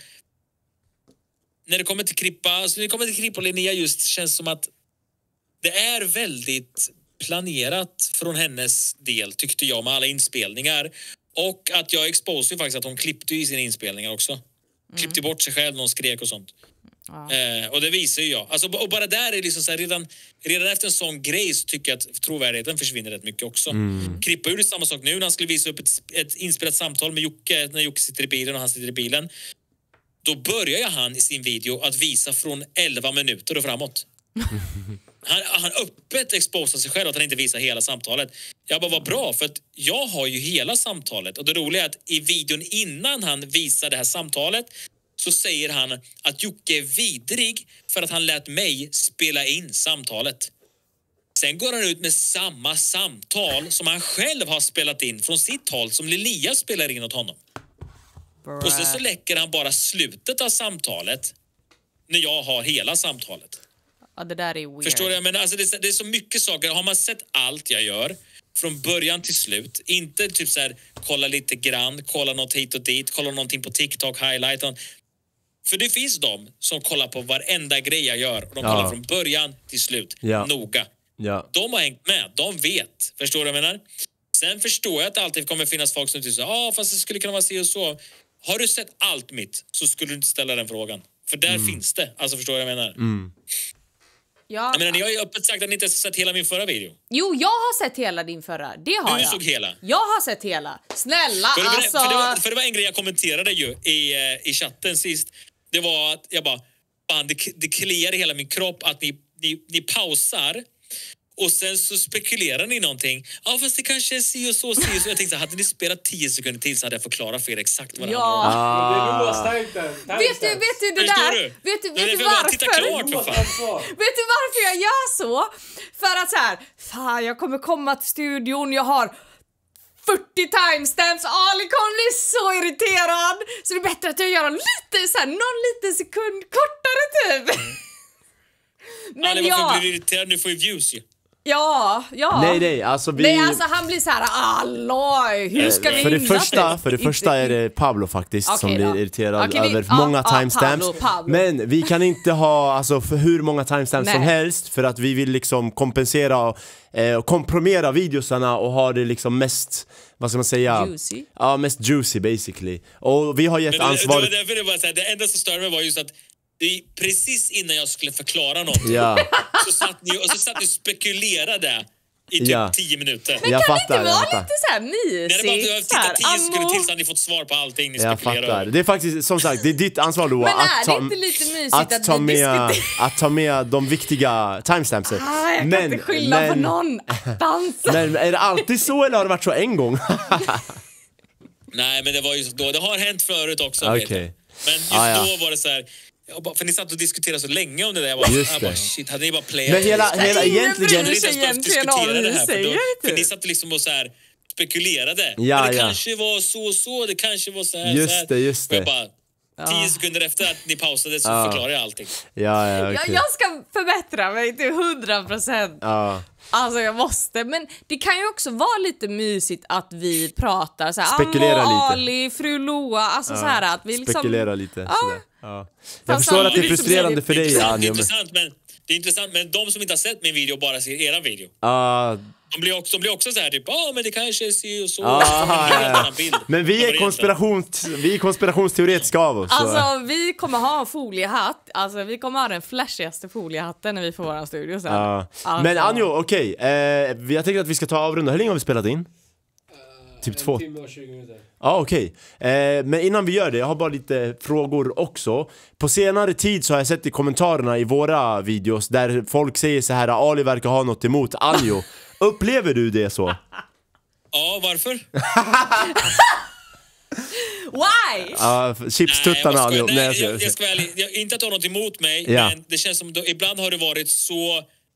när det kommer till Krippa, alltså när det kommer till Krippa och Linnea just känns som att det är väldigt planerat från hennes del, tyckte jag, med alla inspelningar. Och att jag exposade faktiskt att hon klippte i sina inspelningar också. Klippte bort sig själv när hon skrek och sånt. Ja. Eh, och det visar ju jag. Alltså, och bara där är liksom så här, redan, redan efter en sån grej så tycker jag att trovärdigheten försvinner rätt mycket också. Mm. Krippa gjorde samma sak nu när han skulle visa upp ett, ett inspelat samtal med Jocke, när Jocke sitter i bilen och han sitter i bilen. Då börjar ju han i sin video att visa från elva minuter och framåt. Han, han öppet exposar sig själv att han inte visar hela samtalet. Jag bara, vad bra, för att jag har ju hela samtalet. Och det roliga är att i videon innan han visar det här samtalet så säger han att Jocke är vidrig för att han lät mig spela in samtalet. Sen går han ut med samma samtal som han själv har spelat in från sitt håll, som Lilia spelar in åt honom. Och sen så läcker han bara slutet av samtalet när jag har hela samtalet. Ja, det där är weird. Förstår du? Men alltså det, är, så- det är så mycket saker. Har man sett allt jag gör från början till slut, inte typ så här kolla lite grann, kolla något hit och dit, kolla någonting på TikTok, highlight. och- För det finns de som kollar på varenda grej jag gör. Och de Ja. kollar från början till slut, Ja. noga. Ja. De har hängt med, de vet. Förstår du vad jag menar? Sen förstår jag att det alltid kommer finnas folk som tycker så ja ah, fast det skulle kunna vara så och så. Har du sett allt mitt så skulle du inte ställa den frågan. För där finns det. Alltså förstår du vad jag menar? Mm. Ja. Jag menar, ni har ju öppet sagt att ni inte ens har sett hela min förra video. Jo, jag har sett hela din förra. Det har Du jag. såg hela. Jag har sett hela. Snälla, För det, var- alltså. för, det var, för det var en grej jag kommenterade ju i, eh, i chatten sist. Det var att jag bara, fan, det, det kliar i hela min kropp att ni, ni, ni pausar Och sen så spekulerar ni någonting. Ja, fast det kanske är si och så, si och så. Jag tänkte så här, hade ni spelat tio sekunder till så hade jag förklarat för er exakt vad det Ja. handlar om. Men det är Noahs timestamp. Vet du, vet du det Förstår där? du? Vet du, Men vet det du får bara titta klart varför? för fan. Vet du varför jag gör så? För att så här, fan jag kommer komma till studion, jag har fyrtio timestamps, Ali kommer bli så irriterad. Så det är bättre att jag gör en lite så här, någon liten sekund kortare typ. Men Ali, varför ja, blir du irriterad? Nu får ju views ju. ja, ja. Nej, nej, alltså vi... Nej, alltså han blir så här, alloj, hur ska vi För det hinna första, typ? för det första är det Pablo faktiskt Okej som då. blir irriterad Okej, vi- över ja, många ja, timestamps. Pablo, Pablo. Men vi kan inte ha alltså, för hur många timestamps Nej. som helst för att vi vill liksom kompensera och eh, kompromera videosarna och ha det liksom mest, vad ska man säga? Juicy. Ja, mest juicy basically. Och vi har gett Men det, ansvar... det var därför det var så här, det enda som störde mig var just att det, precis innan jag skulle förklara någonting Ja, så satt ni och så satt ni och spekulerade i typ Ja. tio minuter. jag Kan det fattar, inte jag vara fattar. lite så här När det bara mysigt? hade så här, tittat tio sekunder ammo? till så hade ni fått svar på allting ni Jag spekulerar fattar. över. Det är faktiskt, som sagt, det är ditt ansvar Loa Men är att ta, det inte lite mysigt att att ta vi med, diskuterar? att ta med de viktiga timestampsen. Ah, jag kan inte skylla på någon. Dansa. Men är det alltid så eller har det varit så en gång? Nej, men det var ju så då. Det har hänt förut också. vet Okej. jag. Men just Ah, ja. då var det så här. Jag bara, för ni satt och diskuterade så länge om det där. Jag bara, Just jag bara det. shit, hade ni bara playat? Men hela, hela Ingen egentligen... bryr sig inte ens behövt egentligen om diskutera hur det du här. För, säger då, det, för typ. ni satt liksom och så här spekulerade. Ja, men det ja. kanske var så och så, det kanske var så här. Just så här. det, just Och jag det. bara, tio sekunder efter att ni pausade så Ja. förklarar jag allting. Ja, ja, Jag, okej. jag ska förbättra mig till hundra procent. Ja. Alltså jag måste, men det kan ju också vara lite mysigt att vi pratar så här, Spekulera Ammo, lite. Ali, fru Loa, alltså så här att vi liksom... Spekulera lite. Ja. sådär. Ja. Jag Fast förstår att det är samtidigt så frustrerande för Det är dig, intressant, det är Anjo. men- intressant, men det är intressant, men de som inte har sett min video bara ser era video. Ja, De blir också, de blir också så här typ, ja men det kanske är si och så. Ah, Och så får man en ja, helt ja. annan bild. men vi av vad är, det konspirations, vi är konspirationsteoretiska av oss. så- Alltså vi kommer ha en foliehatt, alltså vi kommer ha den flashigaste foliehatten när vi får våran studio sen. Ja. Alltså. Men Anjo, okej. Eh, jag tänkte att vi ska ta avrunda. Hur länge har vi spelat in? Typ två. En timme och tjugo minuter. Ja, okej. Eh, men innan vi gör det, jag har bara lite frågor också. På senare tid så har jag sett i kommentarerna i våra videos där folk säger så här: Ali verkar ha något emot Anjo. Upplever du det så? Ja, varför? Why? Ja, chipstuttarna jag, Anjo. Nej, Nej, jag, jag, jag, jag ska vara ärlig. Jag, inte att du har något emot mig, Ja. men det känns som då, ibland har det varit så...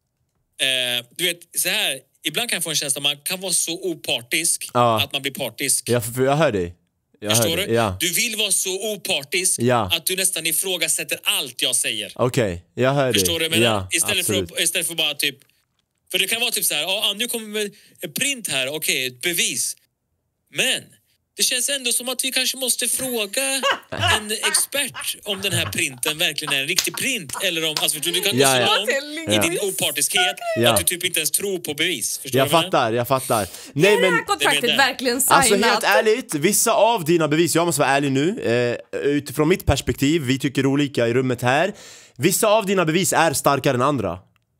Eh, du vet, så här. Ibland kan jag få en känsla att man kan vara så opartisk Ja. att man blir partisk. jag, jag hör dig. Jag hör Förstår dig. du? Ja. Du vill vara så opartisk Ja. att du nästan ifrågasätter allt jag säger. Okej, jag hör dig. Förstår du? Men Ja, istället, för, absolut. att- istället för bara typ... För det kan vara typ så här, ja, nu kommer med en print här, okej, ett bevis. Men det känns ändå som att vi kanske måste fråga en expert om den här printen verkligen är en riktig print. Eller om, alltså förstår du, du kan Ja, gå ja. så långt Ja. i din opartiskhet Ja. att du typ inte ens tror på bevis. Förstår Jag du vad jag menar? fattar, jag fattar. Nej Är det men... här kontraktet det är det. verkligen signat? Alltså helt ärligt, vissa av dina bevis, jag måste vara ärlig nu, eh, utifrån mitt perspektiv, vi tycker olika i rummet här. Vissa av dina bevis är starkare än andra.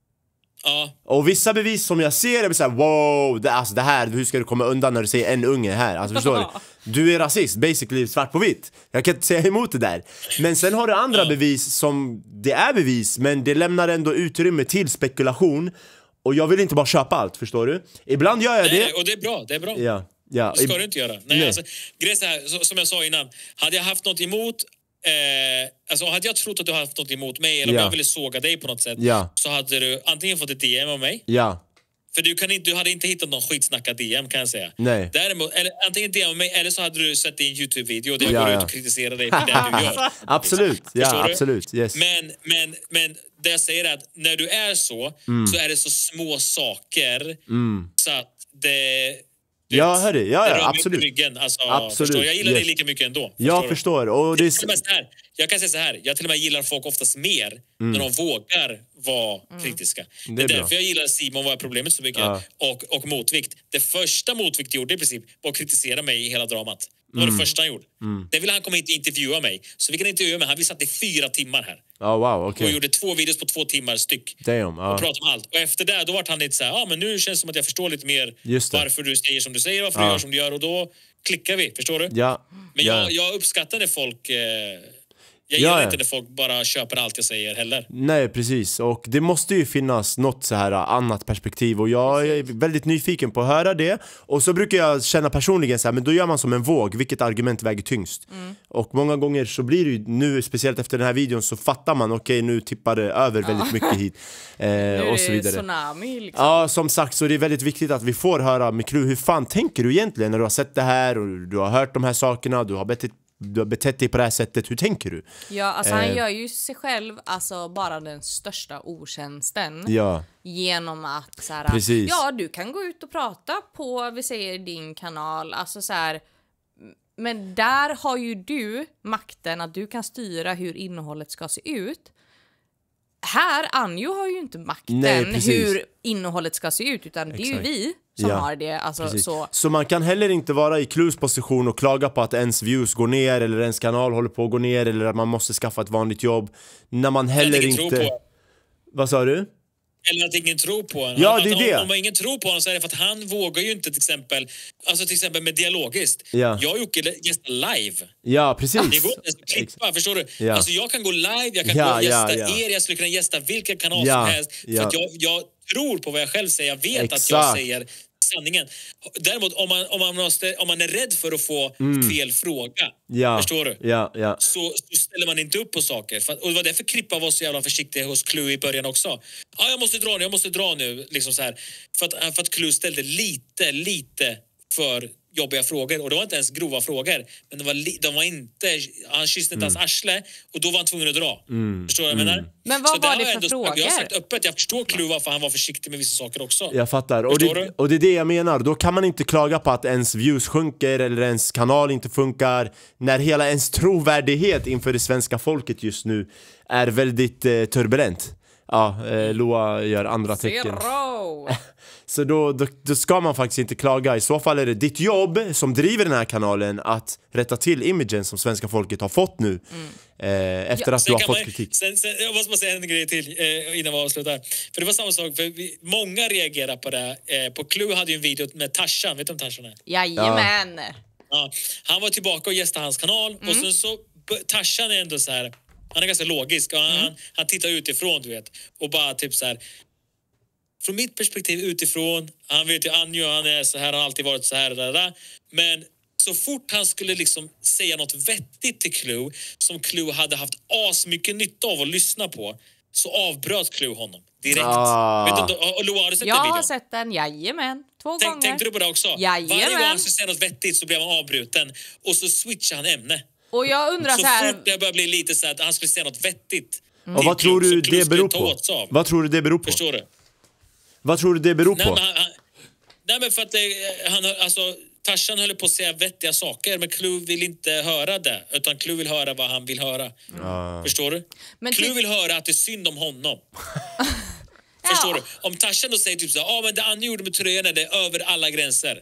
Ja, Och vissa bevis som jag ser, jag blir såhär wow, det, alltså det här, hur ska du komma undan när du säger en unge här? Alltså förstår du? Du är rasist, basically svart på vitt. Jag kan inte säga emot det där. Men sen har du andra bevis som, det är bevis, men det lämnar ändå utrymme till spekulation. Och jag vill inte bara köpa allt, förstår du? Ibland gör jag nej, det. och det är bra, det är bra. Ja, ja. Det ska du inte göra. Nej, Nej. Alltså, grejen är så här, så, som jag sa innan. Hade jag haft något emot... Eh, alltså hade jag trott att du hade haft något emot mig eller om Ja. jag ville såga dig på något sätt Ja. så hade du antingen fått ett D M av mig. Ja, För du, kan inte, du hade inte hittat någon skitsnackad D M kan jag säga. nej. Däremot, eller, antingen D M av mig eller så hade du sett din YouTube-video där jag Ja, går ja. ut och kritiserar dig för det du gör. Absolut, ja Förstår du? absolut, yes. Men, men, men det jag säger är att när du är så Mm. så är det så små saker så att det... du Ja, vet, hörru, ja, det ja, rör mig absolut. i ryggen. Alltså, Absolut, Förstår, du? Jag gillar dig yes. lika mycket ändå. Jag du? förstår, och det Till och med så här, jag kan säga så här, jag till och med gillar folk oftast mer när de vågar vara kritiska. Det är, Mm. Det är bra. därför jag gillar Simon, vad är problemet så mycket, Ja. och, och motvikt. Det första motvikt gjorde i princip var att kritisera mig i hela dramat. Det var Mm. det första han gjorde. Det ville han komma hit och intervjua mig. Så vi kan intervjua mig, han vi satt i fyra timmar här. Ja, wow, Och okej. gjorde två videos på två timmar styck. Damn, ja. Och pratade om allt. Och efter det, då var han lite så här, ja men nu känns det som att jag förstår lite mer Just det. varför du säger som du säger, varför Ja. du gör som du gör. Och då klickar vi, förstår du? Ja, Men ja. jag, jag uppskattar när folk... Eh, Jag Ja, gillar ja. inte när folk bara köper allt jag säger heller. Nej, precis. Och det måste ju finnas något så här annat perspektiv. Och jag är väldigt nyfiken på att höra det. Och så brukar jag känna personligen så här, men då gör man som en våg. Vilket argument väger tyngst? Mm. Och många gånger så blir det ju nu, speciellt efter den här videon, så fattar man, okej, okay, nu tippar det över ja. väldigt mycket hit. Eh, nu och så vidare. Tsunami, liksom. Ja, som sagt, så det är väldigt viktigt att vi får höra med Clue. Hur fan tänker du egentligen när du har sett det här och du har hört de här sakerna, du har betett, du har betett dig på det här sättet, hur tänker du? Ja, alltså han eh. gör ju sig själv alltså bara den största otjänsten ja. genom att så här, Precis. ja, du kan gå ut och prata på, vi säger, din kanal, alltså så här, men där har ju du makten att du kan styra hur innehållet ska se ut. Här, Anjo har ju inte makten. Nej, hur innehållet ska se ut, utan Exakt. Det är ju vi som ja, har det. Alltså, så. så man kan heller inte vara i Clues position och klaga på att ens views går ner eller ens kanal håller på att gå ner eller att man måste skaffa ett vanligt jobb. När man heller inte... Vad sa du? Eller att ingen tror på honom. Ja, det är det. Om, om ingen tror på honom så är det för att han vågar ju inte till exempel, alltså till exempel med dialogiskt. Ja. Jag och Jocke gästar live. Ja, precis. Det går inte att klippa, förstår du? Ja. Alltså jag kan gå live, jag kan ja, gå och gästa ja, ja. er, jag skulle kunna gästa vilken kanal ja, som helst. För ja. att jag, jag tror på vad jag själv säger, jag vet Exakt. att jag säger sanningen. Däremot om man, om man, måste, om man är rädd för att få mm. fel fråga, ja. förstår du? Ja, ja. Så, så ställer man inte upp på saker. För, och det var därför Krippa var så jävla försiktig hos Clue i början också. Ja, jag måste dra nu, jag måste dra nu. Liksom så här. För, att, för att Clue ställde lite, lite för jobbiga frågor. Och det var inte ens grova frågor. Men de var, li, de var inte... Han kysste inte mm. hans arsle. Och då var han tvungen att dra. Mm. Förstår du vad jag menar? Men vad så var det för ändå, frågor? Jag har sagt öppet, jag förstår Clue varför han var försiktig med vissa saker också. Jag fattar. Och det, och det är det jag menar. Då kan man inte klaga på att ens views sjunker eller ens kanal inte funkar. När hela ens trovärdighet inför det svenska folket just nu är väldigt eh, turbulent. Ja, eh, Loa gör andra tecken. Så då, då, då ska man faktiskt inte klaga. I så fall är det ditt jobb som driver den här kanalen att rätta till imagen som svenska folket har fått nu. Mm. eh, Efter ja, att du har fått man, kritik. sen, sen, Jag måste bara säga en grej till eh, innan vi avslutar. För det var samma sak, för vi, många reagerar på det. eh, På Clue hade ju en video med Tarzan. Vet du om Tarzan är? Jajamän. Ja. Ja, han var tillbaka och gästade hans kanal. Mm. Och sen så, Tarzan är ändå så här. Han är ganska logisk och han, mm. han tittar utifrån, du vet. Och bara typ så här. Från mitt perspektiv utifrån, han vet ju Anjo, han är så här, han har alltid varit så här där, där. Men så fort han skulle liksom säga något vettigt till Clue som Clue hade haft as mycket nytta av att lyssna på, så avbröt Clue honom direkt. Ah. Vet du, och Loa, har du sett jag den videon? Jag har sett den, jajamän. Två Tänk, gånger. Tänkte du på det också? Jajamän. Varje gång han skulle säga något vettigt så blev han avbruten. Och så switchar han ämne. Och jag undrar så, så här... fort det börjar bli lite så att han skulle säga något vettigt. Mm. Och vad tror du det beror på? Vad tror du det beror på? Förstår du? Vad tror du det beror nej, på? Men han, han, nej men för att det, han, alltså, Tarzan höll på att säga vettiga saker, men Clue vill inte höra det. Utan Clue vill höra vad han vill höra. Mm. Förstår du? Men Clue vill höra att det är synd om honom. Förstår ja. du? Om Tarzan då säger typ så ja ah, men det Annie gjorde med tröjan är det över alla gränser.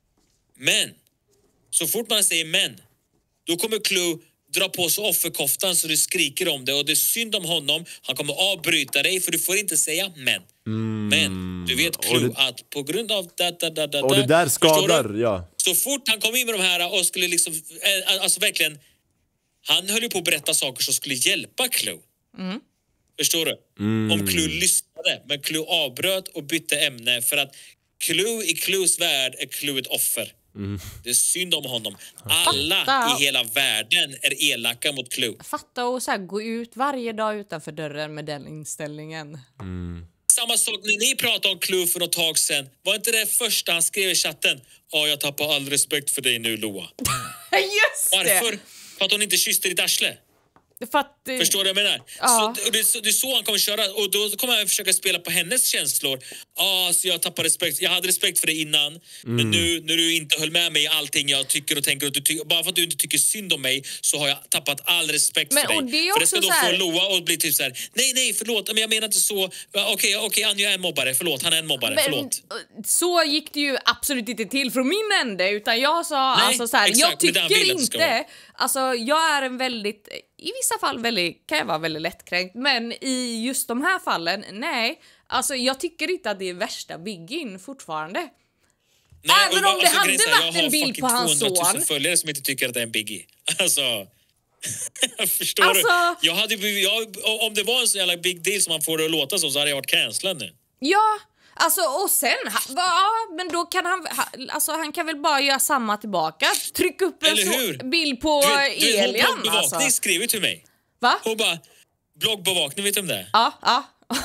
Men, så fort man säger men, då kommer Clue dra på sig offerkoftan så du skriker om det och det är synd om honom. Han kommer avbryta dig för du får inte säga men. Mm. Men du vet Clue det, att på grund av da, da, da, da, och det där skadar, ja. Så fort han kom in med de här och skulle liksom, alltså verkligen, han höll ju på att berätta saker som skulle hjälpa Clue. Mm. Förstår du? Mm. Om Clue lyssnade, men Clue avbröt och bytte ämne för att Clue i Clues värld är Clue ett offer. Mm. Det är synd om honom. Alla Fatta. i hela världen är elaka mot Clue. Fatta och så här, gå ut varje dag utanför dörren med den inställningen. Mm. Samma sak när ni pratade om Clue för något tag sedan. Var inte det första han skrev i chatten? Ja, jag tappar all respekt för dig nu, Loa. Just Varför? det. För att hon inte kysste ditt arsle. För att, uh, Förstår du vad jag menar? Ja. Så, det, så, det är så han kommer köra. Och då kommer han försöka spela på hennes känslor. Ja, ah, så jag tappar respekt. Jag hade respekt för dig innan. Mm. Men nu när du inte höll med mig i allting jag tycker och tänker. Och du ty- bara för att du inte tycker synd om mig så har jag tappat all respekt men, för dig. Och det är för det ska också då så här... få Loa och bli typ så här. Nej, nej, förlåt. Men jag menar inte så. Okej, okay, okej, okay, Anja är en mobbare. Förlåt, han är en mobbare. Men, förlåt. Så gick det ju absolut inte till från min ände. Utan jag sa nej, alltså så här. Exakt, jag tycker inte... Alltså, jag är en väldigt... I vissa fall väldigt, kan jag vara väldigt lättkränkt. Men i just de här fallen, nej. Alltså jag tycker inte att det är värsta biggin fortfarande. Nej, Även om alltså, det hade varit en bild på hans son. Jag har fucking tvåhundratusen följare som inte tycker att det är en biggie. Alltså... Förstår Alltså- du? Jag hade, jag, om det var en sån jävla big deal som man får det att låta så, så hade jag varit cancellad nu. Ja, alltså och sen, ha- va, men då kan han, ha, alltså han kan väl bara göra samma tillbaka. Tryck upp en Eller så, hur? bild på Du vet, du vet, hon Elian bloggbevakning alltså. skriver till mig. Va? Hon bara, bloggbevakning, vet du om det? Ja, ja.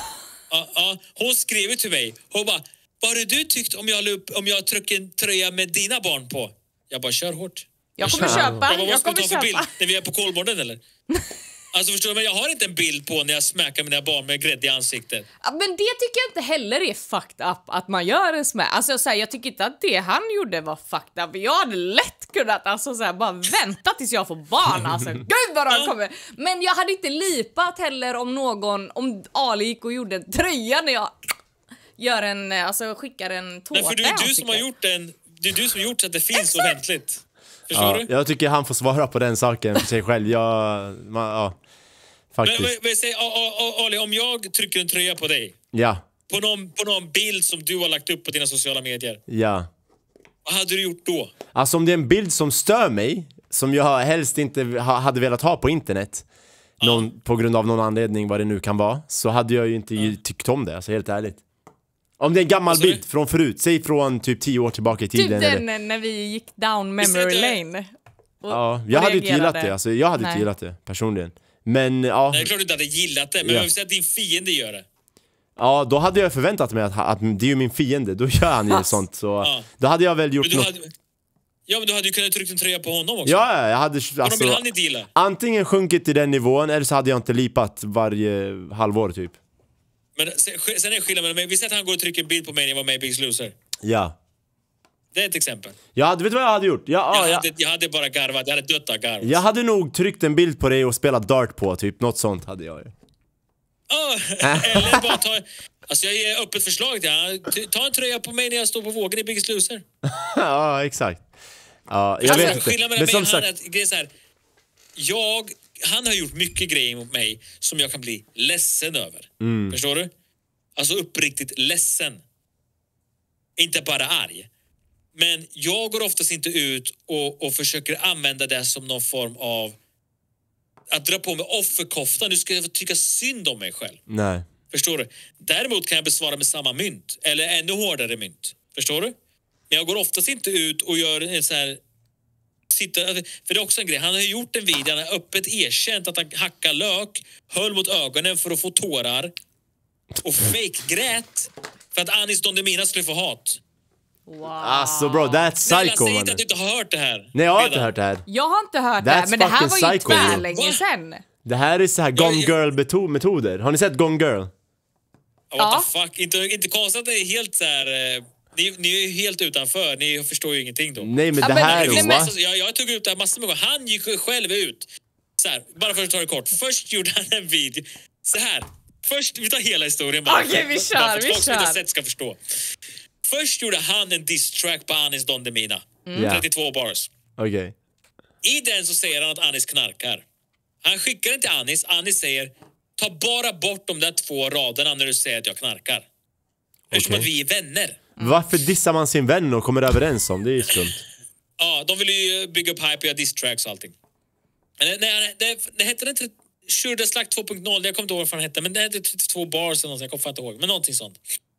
Ja, ja, hon skriver till mig. Hon bara, vad hade du tyckt om jag, la upp, om jag tryckte en tröja med dina barn på? Jag bara, kör hårt. Jag kommer kör. köpa, Jag bara, vad jag ska vi kommer ta för bild? köpa. När vi är på Kolmården eller? Alltså förstår du, men jag har inte en bild på när jag smäckar mina barn med grädde i ansiktet. Ja, men det tycker jag inte heller är fucked up att man gör en smäll. Alltså så här, jag tycker inte att det han gjorde var fucked up. Jag hade lätt kunnat alltså, så här, bara vänta tills jag får barn. Alltså, gud vad de kommer. Men jag hade inte lipat heller om någon, om Ali gick och gjorde en tröja när jag gör en, alltså skickar en tårta. Nej, för det i är du som ansiktet. har gjort den. Det är du som har gjort så att det finns offentligt. Förstår Ja, du? jag tycker han får svara på den saken för sig själv. Jag, man, ja, faktiskt. Men, men, säg, A- A- A- Ali, om jag trycker en tröja på dig, Ja, på någon, på någon bild som du har lagt upp på dina sociala medier, ja. vad hade du gjort då? Alltså om det är en bild som stör mig, som jag helst inte ha, hade velat ha på internet, någon, på grund av någon anledning, vad det nu kan vara, så hade jag ju inte ju tyckt om det, alltså helt ärligt. Om det är en gammal Vad sa du? bild från förut, säg från typ tio år tillbaka i Typ tiden. den eller, när vi gick down memory Visst är det- lane. Och, ja, och jag hade inte reagerade. gillat det, alltså jag hade Nej. inte gillat det personligen. Men ja, Nej, det är klart du inte hade gillat det, men Ja. jag vill säga att din fiende gör det. ja, då hade jag förväntat mig att, att det är ju min fiende, då gör han ju Ass. sånt, så Ja. då hade jag väl gjort Men du något. hade, ja, men du hade ju kunnat trycka en tröja på honom också. Ja, ja, jag hade Och de vill alltså, han inte gilla. antingen sjunkit till den nivån eller så hade jag inte lipat varje halvår typ. Men sen, sen är det skillnad mellan mig. Vi säger att han går och trycker en bild på mig när jag var med i Biggest Loser. Ja. Det är ett exempel. Jag hade, vet du vad jag hade gjort? Jag, ja, Jag jag, hade, jag hade bara garvat. Jag hade dött av garv. jag hade nog tryckt en bild på dig och spelat dart på, typ. Något sånt hade jag ju. Ah, eller bara ta... Alltså jag ger öppet förslag till honom. Ty- Ta en tröja på mig när jag står på vågen i Biggest Loser. Ja, exakt. Ja, jag Alltså, vet inte. skillnaden Men mellan mig som och han är sagt, att, det är så här, jag, han har gjort mycket grejer mot mig som jag kan bli ledsen över. Mm. Förstår du? Alltså uppriktigt ledsen. Inte bara arg. Men jag går oftast inte ut och, och försöker använda det som någon form av att dra på mig offerkoftan. Nu ska jag tycka synd om mig själv. nej. Förstår du? Däremot kan jag besvara med samma mynt. Eller ännu hårdare mynt. Förstår du? Men jag går oftast inte ut och gör en så här... Sitter, för det är också en grej. Han har ju gjort en video. Han har öppet erkänt att han hackar lök. Höll mot ögonen för att få tårar. Och fake-grät. För att Anis Don Demina skulle få hat. Wow. Alltså bro, that's Snälla, psycho, säg man. inte att du inte har hört det här. Nej, jag har inte redan. hört det här. Jag har inte hört That's det, men det här var fucking ju psycho, bro. tvärlänge Va? sen. Det här är så här Gone Jag- Girl-metoder. Har ni sett Gone Girl? What Ja. the fuck? Inte, inte konstigt att det är helt så här... eh, Ni, ni är ju helt utanför. Ni förstår ju ingenting då. Nej, men Ja, det men- här, nej, men- va? Alltså, jag, jag tog ut det här massor med gånger. Han gick själv ut. Så här, bara för att ta det kort. Först gjorde han en video. Så här. Först, vi tar hela historien bara. Okej, vi kör, Bara för att vi folk som inte har kör. sett ska förstå. Först gjorde han en diss-track på Anis Don Demina. Ja. trettiotvå bars. Okej. I den så säger han att Anis knarkar. Han skickar den till Anis. Anis säger, ta bara bort de där två raderna när du säger att jag knarkar. Eftersom Okej. att vi är vänner. Varför dissar man sin vän och kommer överens om? Det är ju skumt. Ja, de vill ju bygga upp hype och göra diss-tracks och allting. Men det, nej, det, det hette den Shurdaslakt två punkt noll, jag kommer inte ihåg vad fan det hette, men det hette trettiotvå bars eller något, jag kommer fan inte ihåg, men någonting sånt.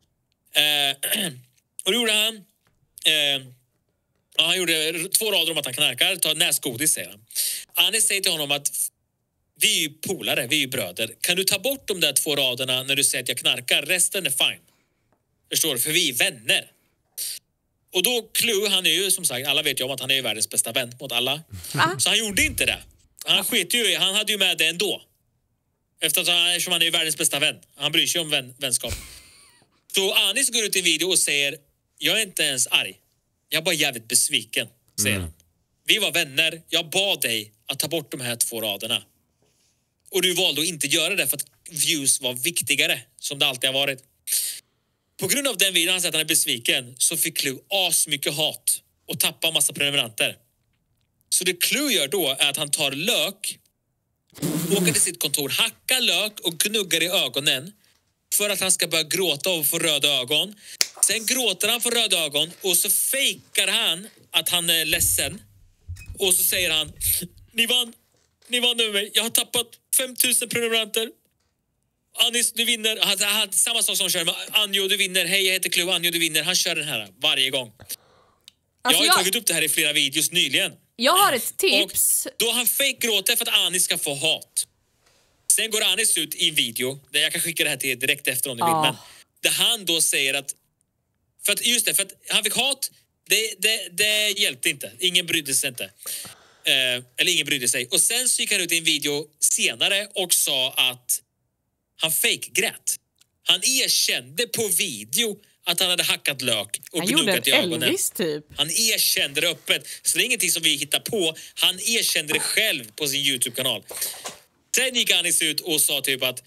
Eh, och då gjorde han... Eh, ja, han gjorde två rader om att han knarkar, tar näsgodis, säger han. Anis säger till honom att vi är ju polare, vi är ju bröder. Kan du ta bort de där två raderna när du säger att jag knarkar? Resten är fine. Förstår du? För vi är vänner. Och då, Clue, han är ju som sagt, alla vet ju om att han är världens bästa vän mot alla. Så han gjorde inte det. Han sket ju i, han hade ju med det ändå. Efter att han, eftersom han är världens bästa vän. Han bryr sig om vän, vänskap. Så Anis går ut i en video och säger, jag är inte ens arg. Jag är bara jävligt besviken, säger han. Vi var vänner, jag bad dig att ta bort de här två raderna. Och du valde att inte göra det för att views var viktigare, som det alltid har varit. På grund av den videon han säger att han är besviken så fick Clue as mycket hat och tappar massa prenumeranter. Så det Clue gör då är att han tar lök, åker till sitt kontor, hackar lök och gnuggar i ögonen för att han ska börja gråta och få röda ögon. Sen gråter han för röda ögon och så fejkar han att han är ledsen. Och så säger han, ni vann, Ni vann över mig. Jag har tappat fem tusen prenumeranter. Anis, du vinner. Han, han, samma sak som kör med Anjo, du vinner. Hej, jag heter Clue. Anjo, du vinner. Han kör den här varje gång. Alltså jag har ju jag, tagit upp det här i flera videos nyligen. jag har ett tips. Och då han fake gråter för att Anis ska få hat. Sen går Anis ut i en video, där jag kan skicka det här till er direkt efter om ni Ja. vill, men där han då säger att, för att just det, för att han fick hat, det, det, det hjälpte inte. Ingen brydde sig inte. Eh, eller ingen brydde sig. Och sen så gick han ut i en video senare och sa att han fake grät. Han erkände på video att han hade hackat lök och Han gjorde gnuggat i en ögonen. Elvis typ. Han erkände det öppet. Så det är ingenting som vi hittar på. Han erkände det själv på sin YouTube-kanal. Sen gick Anis ut och sa typ att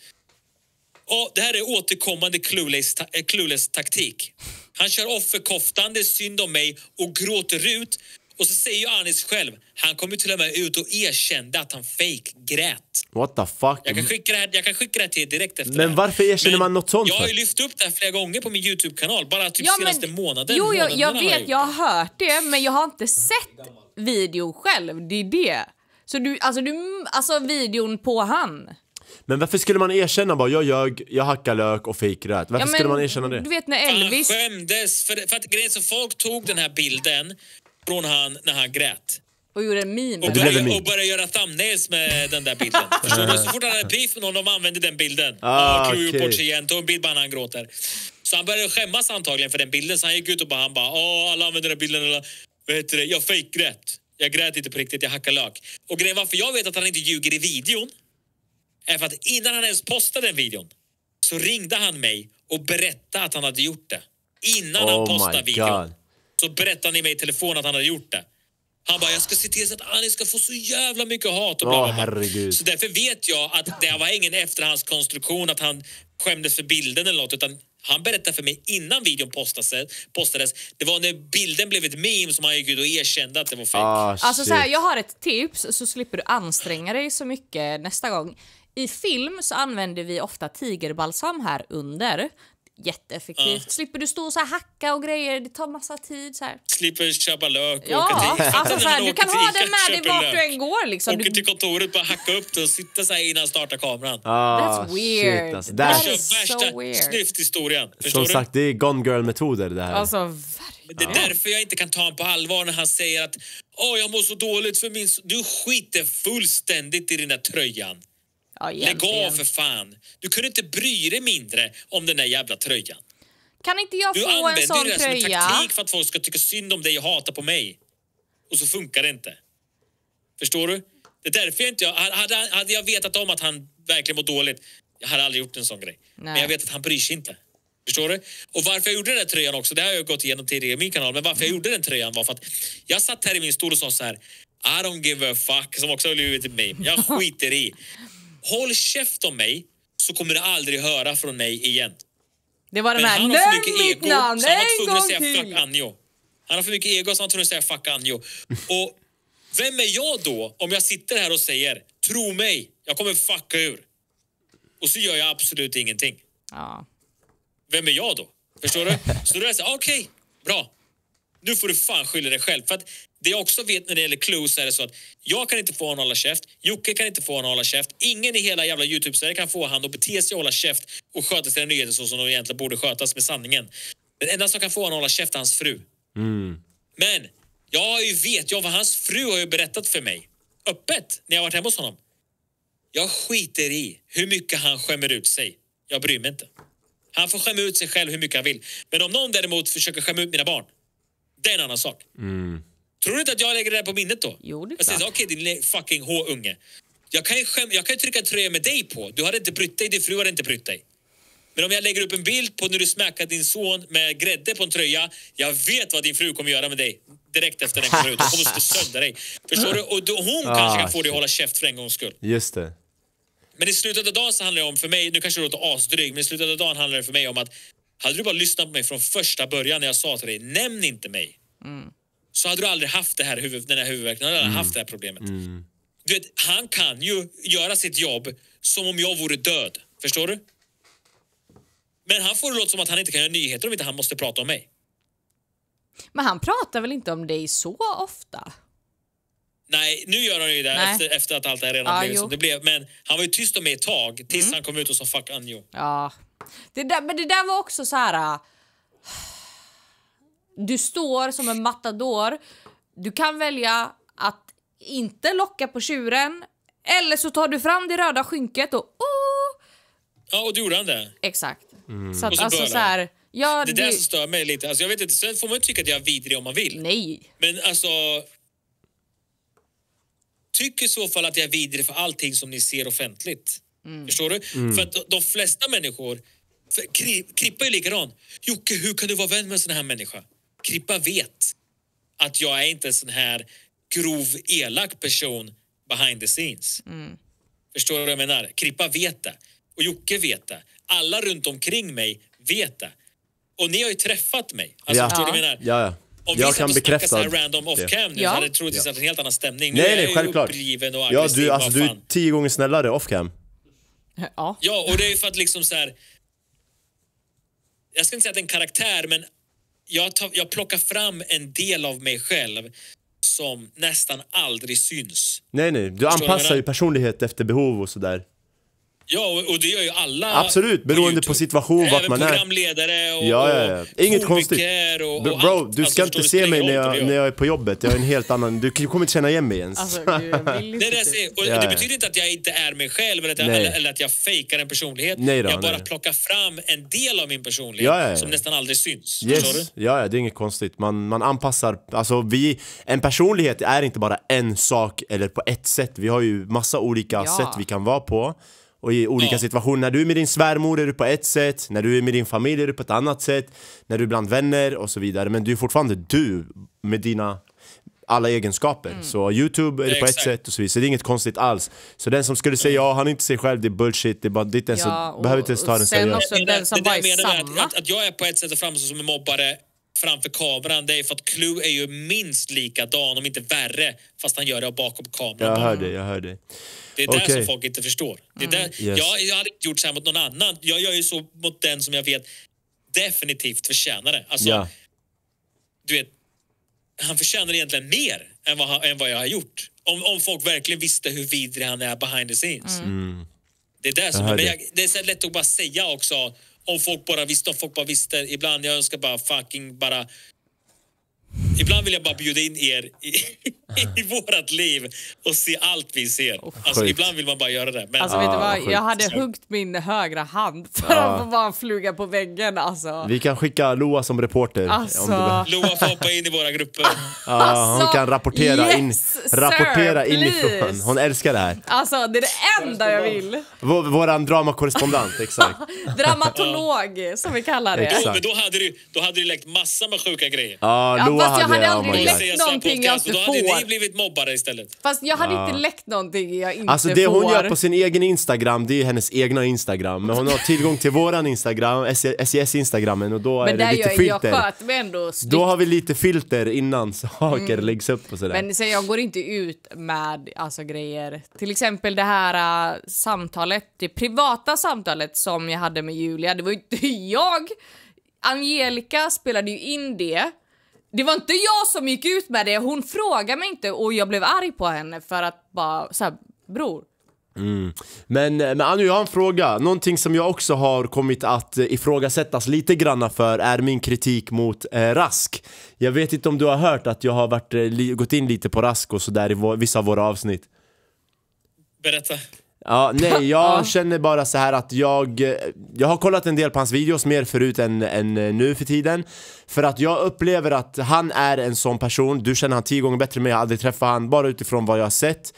Åh, det här är återkommande clueless, ta- eh, clueless taktik. Han kör offerkoftan, det är synd om mig och gråter ut. Och så säger ju Anis själv, han kommer till och med ut och erkände att han fake grät. What the fuck? Jag kan skicka det här, jag kan skicka det här till er direkt efter det Men här. varför erkänner Men man något sånt Jag har för? ju lyft upp det här flera gånger på min YouTube-kanal. Bara typ Ja, senaste men- månaden. Jo, jag, jag månaderna har vet, gjort jag har hört det, men jag har inte sett video själv. Det är det. Så du, alltså du, alltså videon på han. Men varför skulle man erkänna bara, jag ljög, jag hackar lök och fake rätt? Varför Ja, skulle men man erkänna det? Du vet när Han Elvis... skämdes för, för att grejen så folk tog den här bilden från han när han grät. Och gjorde en meme. Och Det blev en började, meme. och började göra thumbnails med den där bilden. Förstår du? Så fort han hade beef med någon, de använde den bilden. Ah, Ah, Clue gjorde okej. bort sig igen, tog en bild bara när han gråter. Så han började skämmas antagligen för den bilden. Så han gick ut och bara, han bara, åh, alla använder den bilden. Eller, vad heter det? Jag fake grät. Jag grät inte på riktigt, jag hackar lök. Och grejen varför jag vet att han inte ljuger i videon är för att innan han ens postade den videon så ringde han mig och berättade att han hade gjort det. Innan han Oh postade my videon god. så berättade han i mig i telefon att han hade gjort det. Han bara, jag ska se till så att Anis ska få så jävla mycket hat och bla, Åh, bla, bla. herregud. Så därför vet jag att det var ingen efterhandskonstruktion att han skämdes för bilden eller något, utan han berättade för mig innan videon postades, postades. Det var när bilden blev ett meme som han gick ut och erkände att det var fake. Ah, Alltså shit. så här, jag har ett tips så slipper du anstränga dig så mycket nästa gång. I film så använder vi ofta tigerbalsam här under. Jätteeffektivt. Ja. Slipper du stå och så här hacka och grejer, det tar massa tid så här. Slipper köpa lök och Ja, åka till Fattar alltså när så här, han du åker kan till ha Ica, den med dig köper vart lök. du än går liksom. Åker Du, till kontoret, bara hacka upp det och sitta så här innan han startar kameran. Ah, That's weird. Shit, alltså. That Där, Kör is so värsta weird. snyfthistorien. Förstår som du? sagt, det är Gone Girl-metoder det här. alltså verkligen. Men det är därför jag inte kan ta honom på allvar när han säger att åh, jag mår så dåligt för min... s-" Du skiter fullständigt i den där tröjan. Ja, Lägg egentligen. av för fan. Du kunde inte bry dig mindre om den där jävla tröjan. Kan inte jag Du få en använder sån det som en tröja? taktik för att folk ska tycka synd om dig och hata på mig. Och så funkar det inte. Förstår du? Det är därför jag inte... Hade, hade jag vetat om att han verkligen mår dåligt, jag hade aldrig gjort en sån grej. Nej. Men jag vet att han bryr sig inte. Förstår du? Och varför jag gjorde den där tröjan också, det har jag gått igenom tidigare i min kanal, men varför jag gjorde den tröjan var för att jag satt här i min stol och sa så här: I don't give a fuck, som också har blivit till mig. Jag skiter i. Håll käft om mig så kommer du aldrig höra från mig igen. Det var den Men här, han har för nämn mycket mitt ego namn så han var en tvungen att gång säga fuck till! Anjo. Han har för mycket ego så han var tvungen att säga fuck Anjo. Och vem är jag då om jag sitter här och säger tro mig, jag kommer fucka ur. Och så gör jag absolut ingenting. Ja. Vem är jag då? Förstår du? Så då är det så här, okej, bra. Nu får du fan skylla dig själv. För att det jag också vet när det gäller Clue så är det så att jag kan inte få honom att hålla käft. Jocke kan inte få honom att hålla käft. Ingen i hela jävla YouTube-Sverige kan få honom att bete sig och hålla käft och sköta sina nyheter så som de egentligen borde skötas med sanningen. Den enda som kan få honom att hålla käft är hans fru. Men jag ju vet, jag vad hans fru har ju berättat för mig öppet när jag varit hemma hos honom. Jag skiter i hur mycket han skämmer ut sig. Jag bryr mig inte. Han får skämma ut sig själv hur mycket han vill. Men om någon däremot försöker skämma ut mina barn, det är en annan sak. Tror du inte att jag lägger det där på minnet då? Jo, det är jag säger klart. okej, okay, din fucking H-unge. Jag kan ju skäm- jag kan ju trycka en tröja med dig på. Du hade inte brytt dig, din fru hade inte brytt dig. Men om jag lägger upp en bild på när du smäckar din son med grädde på en tröja, jag vet vad din fru kommer göra med dig direkt efter den kommer ut. Hon kommer slå sönder dig. Förstår du? Och då, hon Ah, kanske kan få dig att shit. hålla käft för en gångs skull. Just det. Men i slutet av dagen så handlar det om, för mig, nu kanske det låter asdryg, men i slutet av dagen handlar det för mig om att hade du bara lyssnat på mig från första början när jag sa till dig, nämn inte mig. Så hade du aldrig haft det här huvud, den här huvudvärken, du hade aldrig haft det här problemet. Du vet, han kan ju göra sitt jobb som om jag vore död. Förstår du? Men han får det låta som att han inte kan göra nyheter om inte han måste prata om mig. Men han pratar väl inte om dig så ofta? Nej, nu gör han ju det efter, efter att allt det här redan Ja, blev jo. som det blev. Men han var ju tyst om mig ett tag tills Mm. han kom ut och sa fuck Anjo. Ja. Det där, men det där var också så här. äh, Du står som en matador. Du kan välja att inte locka på tjuren. Eller så tar du fram det röda skynket och... Oh! Ja, och då gjorde han det. Exakt. Mm. Så att Och så alltså började så här... Ja, Det är det, det som stör mig lite. Alltså, jag vet inte, sen får man ju tycka att jag är vidrig om man vill. nej. Men alltså... Tycker i så fall att jag är vidrig för allting som ni ser offentligt. Förstår du? För att de, de flesta människor... För Kri, Krippa är likadan. Jocke, hur kan du vara vän med en sån här människa? Krippa vet att jag är inte en sån här grov, elak person behind the scenes. Förstår du vad jag menar? Krippa vet det. Och Jocke vet det. Alla runt omkring mig vet det. Och ni har ju träffat mig. Alltså, Ja. förstår du vad jag menar? Ja, ja. Om vi Jag satt kan och snackade bekräfta så här random off cam nu Ja. så hade det troligtvis varit en helt annan stämning. Nu Nej, är nej, jag ju självklart. uppgiven och Ja, aggressiv. du, alltså, vad du är fan. tio gånger snällare off-cam. Ja. Ja, och det är ju för att liksom så här... Jag ska inte säga att det är en karaktär, men jag, tar, jag plockar fram en del av mig själv som nästan aldrig syns. Nej, nej. Du Förstår du vad jag anpassar ju menar? personlighet efter behov och sådär. Ja, och, och det gör ju alla. Absolut, beroende YouTube. på situation, vart Även man är. programledare och, Ja, ja, ja. och Inget konstigt. komiker Och, och Bro, allt. du Alltså, ska förstår inte du, se spelar mig ingen när roll vad jag, vi när gör. jag är på jobbet. Jag är en helt annan... Du kommer inte känna igen mig ens. Alltså, gud, jag vill Det, är det, jag inte. säger. Och Ja, det ja. betyder inte att jag inte är mig själv eller att jag, Nej. eller, eller att jag fejkar en personlighet. Nej då, jag bara nej. plockar fram en del av min personlighet Ja, ja, ja. som nästan aldrig syns. Förstår du? Yes. Ja, ja, det är inget konstigt. Man, man anpassar... Alltså, vi... En personlighet är inte bara en sak eller på ett sätt. Vi har ju massa olika Ja. sätt vi kan vara på. Och i olika Ja. situationer. När du är med din svärmor är du på ett sätt. När du är med din familj är du på ett annat sätt. När du är bland vänner och så vidare. Men du är fortfarande du med dina alla egenskaper. Så YouTube är det på ett Exakt. sätt och så vidare. Så det är inget konstigt alls. Så den som skulle säga ja, han är inte sig själv, det är bullshit. Det är bara ditt ens Ja, så och- behöver inte ens ta och den sen seriöst. också- Så Det den som det bara jag är menar med samma? Att, att, att jag är på ett sätt och framstår som en mobbare framför kameran, det är för att Clue är ju minst likadan, om inte värre, fast han gör det bakom kameran. Jag hör det, jag hör det. Det är det Okej. som folk inte förstår. Det är där, Yes. jag, jag hade inte gjort så här mot någon annan. Jag gör ju så mot den som jag vet definitivt förtjänar det. Alltså, Ja. du vet, han förtjänar egentligen mer än vad, han, än vad jag har gjort. Om, om folk verkligen visste hur vidrig han är behind the scenes. Det är det som Jag hör men det. jag, det är så lätt att bara säga också. Om folk bara visste, om folk bara visste. Ibland jag önskar bara fucking bara... Ibland vill jag bara bjuda in er i, i vårat liv och se allt vi ser. Alltså, sjukt. ibland vill man bara göra det. Men, Alltså vet du Ah, vad, sjukt. jag hade huggt min högra hand för att få vara en fluga på väggen alltså. Vi kan skicka Loa som reporter. Alltså. Om du behöver. Loa får hoppa in i våra grupper. Ja, hon kan rapportera, in, yes, rapportera sir, inifrån. please. Hon älskar det här. Alltså det är det enda jag vill. Vår, våran dramakorrespondent, exakt. Dramatolog som vi kallar det. Exakt. Jo, men då hade du, då hade du läckt massa med sjuka grejer. Ja, Ja, Loa fast jag hade oh aldrig my läckt God. Säga så här någonting podcast, jag och inte då hade får. ni blivit mobbare istället. Fast jag hade inte läckt någonting jag inte Alltså det får. hon gör på sin egen Instagram, det är hennes egna Instagram. Men hon har tillgång till våran Instagram, S C S-instagrammen, och då är Men det där lite jag, jag filter. sköt mig ändå snyggt. Då har vi lite filter innan saker läggs upp och sådär. Men så jag går inte ut med alltså, grejer. Till exempel det här uh, samtalet, det privata samtalet som jag hade med Julia. Det var ju inte jag. Angelica spelade ju in det. Det var inte jag som gick ut med det. Hon frågade mig inte och jag blev arg på henne för att bara så här, bror. Men, men Anu, jag har en fråga. Någonting som jag också har kommit att eh, ifrågasättas lite granna för är min kritik mot eh, Rask. Jag vet inte om du har hört att jag har varit, eh, li- gått in lite på Rask och sådär i vår, vissa av våra avsnitt. Berätta. Ja, nej, jag känner bara så här att jag eh, Jag har kollat en del på hans videos mer förut än, än eh, nu för tiden. För att jag upplever att han är en sån person. Du känner han tio gånger bättre, men jag har aldrig träffat han, bara utifrån vad jag har sett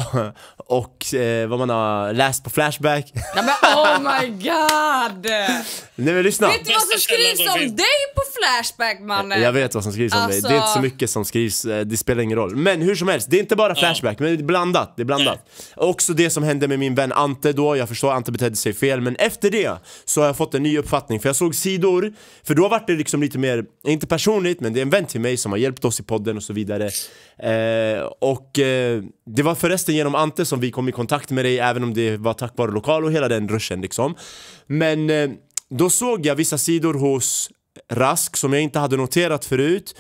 och eh, vad man har läst på Flashback. Nej men oh my god! Nej men lyssna. Vet du vad som Bästa källan skrivs som om finns. dig på Flashback, mannen? Jag vet vad som skrivs om Alltså- dig. Det är inte så mycket som skrivs, eh, det spelar ingen roll. Men hur som helst, det är inte bara Flashback, men det är blandat, det är blandat. Också det som hände med min vän Ante då. Jag förstår att Ante betedde sig fel, men efter det så har jag fått en ny uppfattning. För jag såg sidor, för då var det liksom lite mer, inte personligt, men det är en vän till mig som har hjälpt oss i podden och så vidare. eh, Och eh, det var förresten genom Ante som vi kom i kontakt med dig, även om det var tack vare lokal och hela den ruschen liksom. Men eh, då såg jag vissa sidor hos Rask som jag inte hade noterat förut.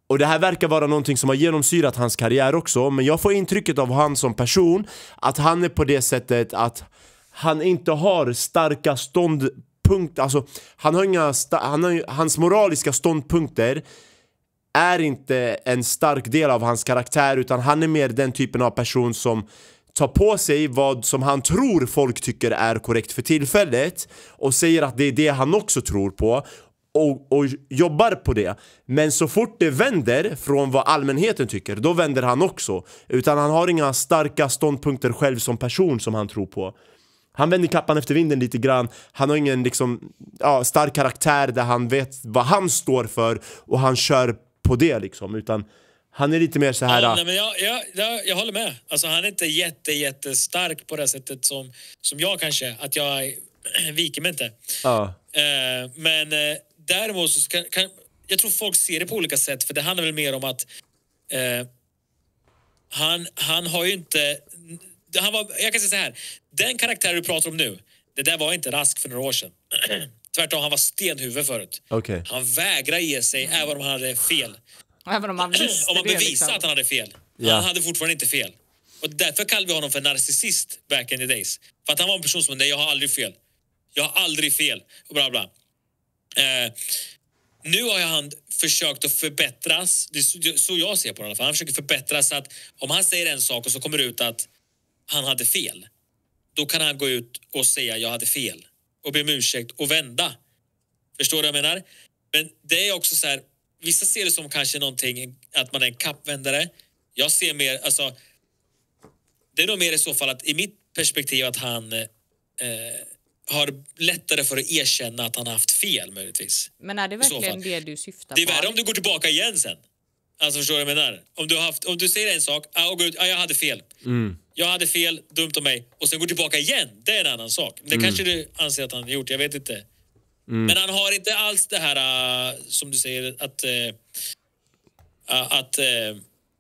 Och det här verkar vara någonting som har genomsyrat hans karriär också. Men jag får intrycket av han som person att han är på det sättet att han inte har starka ståndpunkter. Alltså, han har inga sta- han har, hans moraliska ståndpunkter är inte en stark del av hans karaktär, utan han är mer den typen av person som tar på sig vad som han tror folk tycker är korrekt för tillfället och säger att det är det han också tror på och, och jobbar på det. Men så fort det vänder från vad allmänheten tycker, då vänder han också. Utan han har inga starka ståndpunkter själv som person som han tror på. Han vänder kappan efter vinden lite grann. Han har ingen liksom, ja, stark karaktär där han vet vad han står för och han kör på det liksom, utan han är lite mer så här. Ja, nej, men jag, jag, jag, jag håller med. Alltså, han är inte jätte, jättestark på det sättet som, som jag kanske. Att jag viker mig inte. Ja. Eh, men eh, däremot så ska, kan, jag tror folk ser det på olika sätt. För det handlar väl mer om att eh, han, han har ju inte... Han var, jag kan säga så här. Den karaktär du pratar om nu, det där var inte Rask för några år sedan. Tvärtom, han var stenhuvud förut. Okay. Han vägrar ge sig även om han hade fel. Även om man visste om man det, bevisar liksom. att han hade fel. Ja. Han hade fortfarande inte fel. Och därför kallade vi honom för narcissist back in the days. För att han var en person som, nej, jag har aldrig fel. Jag har aldrig fel. Och bla bla. Eh, nu har han försökt att förbättras. Det är så jag ser på det i alla fall. Han försöker förbättras så att om han säger en sak och så kommer det ut att han hade fel, då kan han gå ut och säga jag hade fel. Och be om ursäkt och vända. Förstår du vad jag menar? Men det är också så här, vissa ser det som kanske någonting att man är en kappvändare. Jag ser mer, alltså det är nog mer i så fall att i mitt perspektiv att han eh, har lättare för att erkänna att han har haft fel möjligtvis. Men är det verkligen det du syftar på? Det är värre om du går tillbaka igen sen. Alltså förstår du vad jag menar? Om du, har haft, om du säger en sak, ah, och gud, ah, jag hade fel. Mm. Jag hade fel, dumt om mig. Och sen går tillbaka igen, det är en annan sak. Det Mm. kanske du anser att han har gjort, jag vet inte. Mm. Men han har inte alls det här, uh, som du säger, att... Uh, uh, att uh,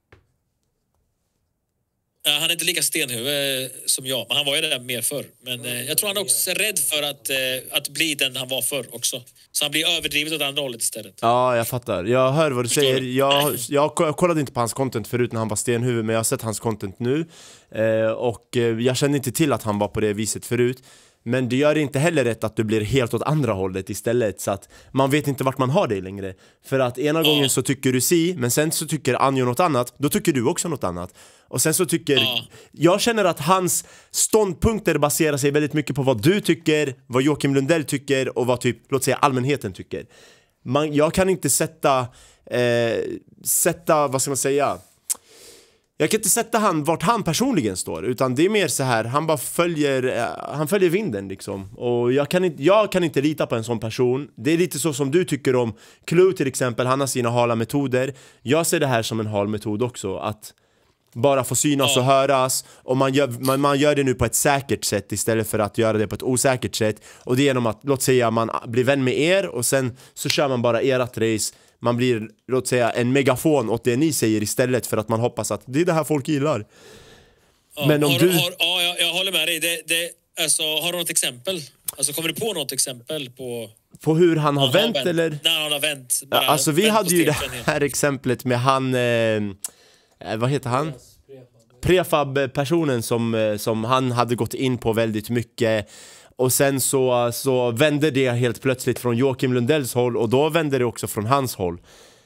uh, han är inte lika stenhuvud som jag. Men han var ju där mer förr. Men uh, jag tror han är också rädd för att, uh, att bli den han var förr också. Så han blir överdrivet åt andra hållet istället. Ja, jag fattar. Jag hör vad du Förstår säger. du? Jag, jag kollade inte på hans content förut när han var stenhuvud, men jag har sett hans content nu. Eh, och eh, jag kände inte till att han var på det viset förut. Men det gör inte heller rätt att du blir helt åt andra hållet istället. Så att man vet inte vart man har dig längre. För att ena Ja. gången så tycker du si, men sen så tycker Anjo något annat. Då tycker du också något annat. Och sen så tycker... Ja. Jag känner att hans ståndpunkter baserar sig väldigt mycket på vad du tycker, vad Joakim Lundell tycker och vad typ, låt säga, allmänheten tycker. Man, jag kan inte sätta... Eh, sätta, vad ska man säga... Jag kan inte sätta han vart han personligen står, utan det är mer så här, han bara följer uh, han följer vinden liksom. Och jag kan inte jag kan inte lita på en sån person. Det är lite så som du tycker om Clue till exempel, han har sina hala metoder. Jag ser det här som en hal metod också, att bara få synas Ja. och höras, och man gör, man, man gör det nu på ett säkert sätt istället för att göra det på ett osäkert sätt. Och det är genom att, låt säga, man blir vän med er och sen så kör man bara ert race. Man blir, låt säga, en megafon åt det ni säger istället för att man hoppas att det är det här folk gillar. Ja, Men om har, du... har, ja, jag, jag håller med dig. Det, det, alltså, har du något exempel? Alltså, kommer du på något exempel på... På hur han har Ja, vänt, vänt. eller? När han har vänt. Ja, Bara alltså vi vänt på hade ju det steken helt. här exemplet med han... Eh, vad heter han? Prefab-personen som, eh, som han hade gått in på väldigt mycket. Och sen så, så vände det helt plötsligt från Joakim Lundells håll, och då vände det också från hans håll.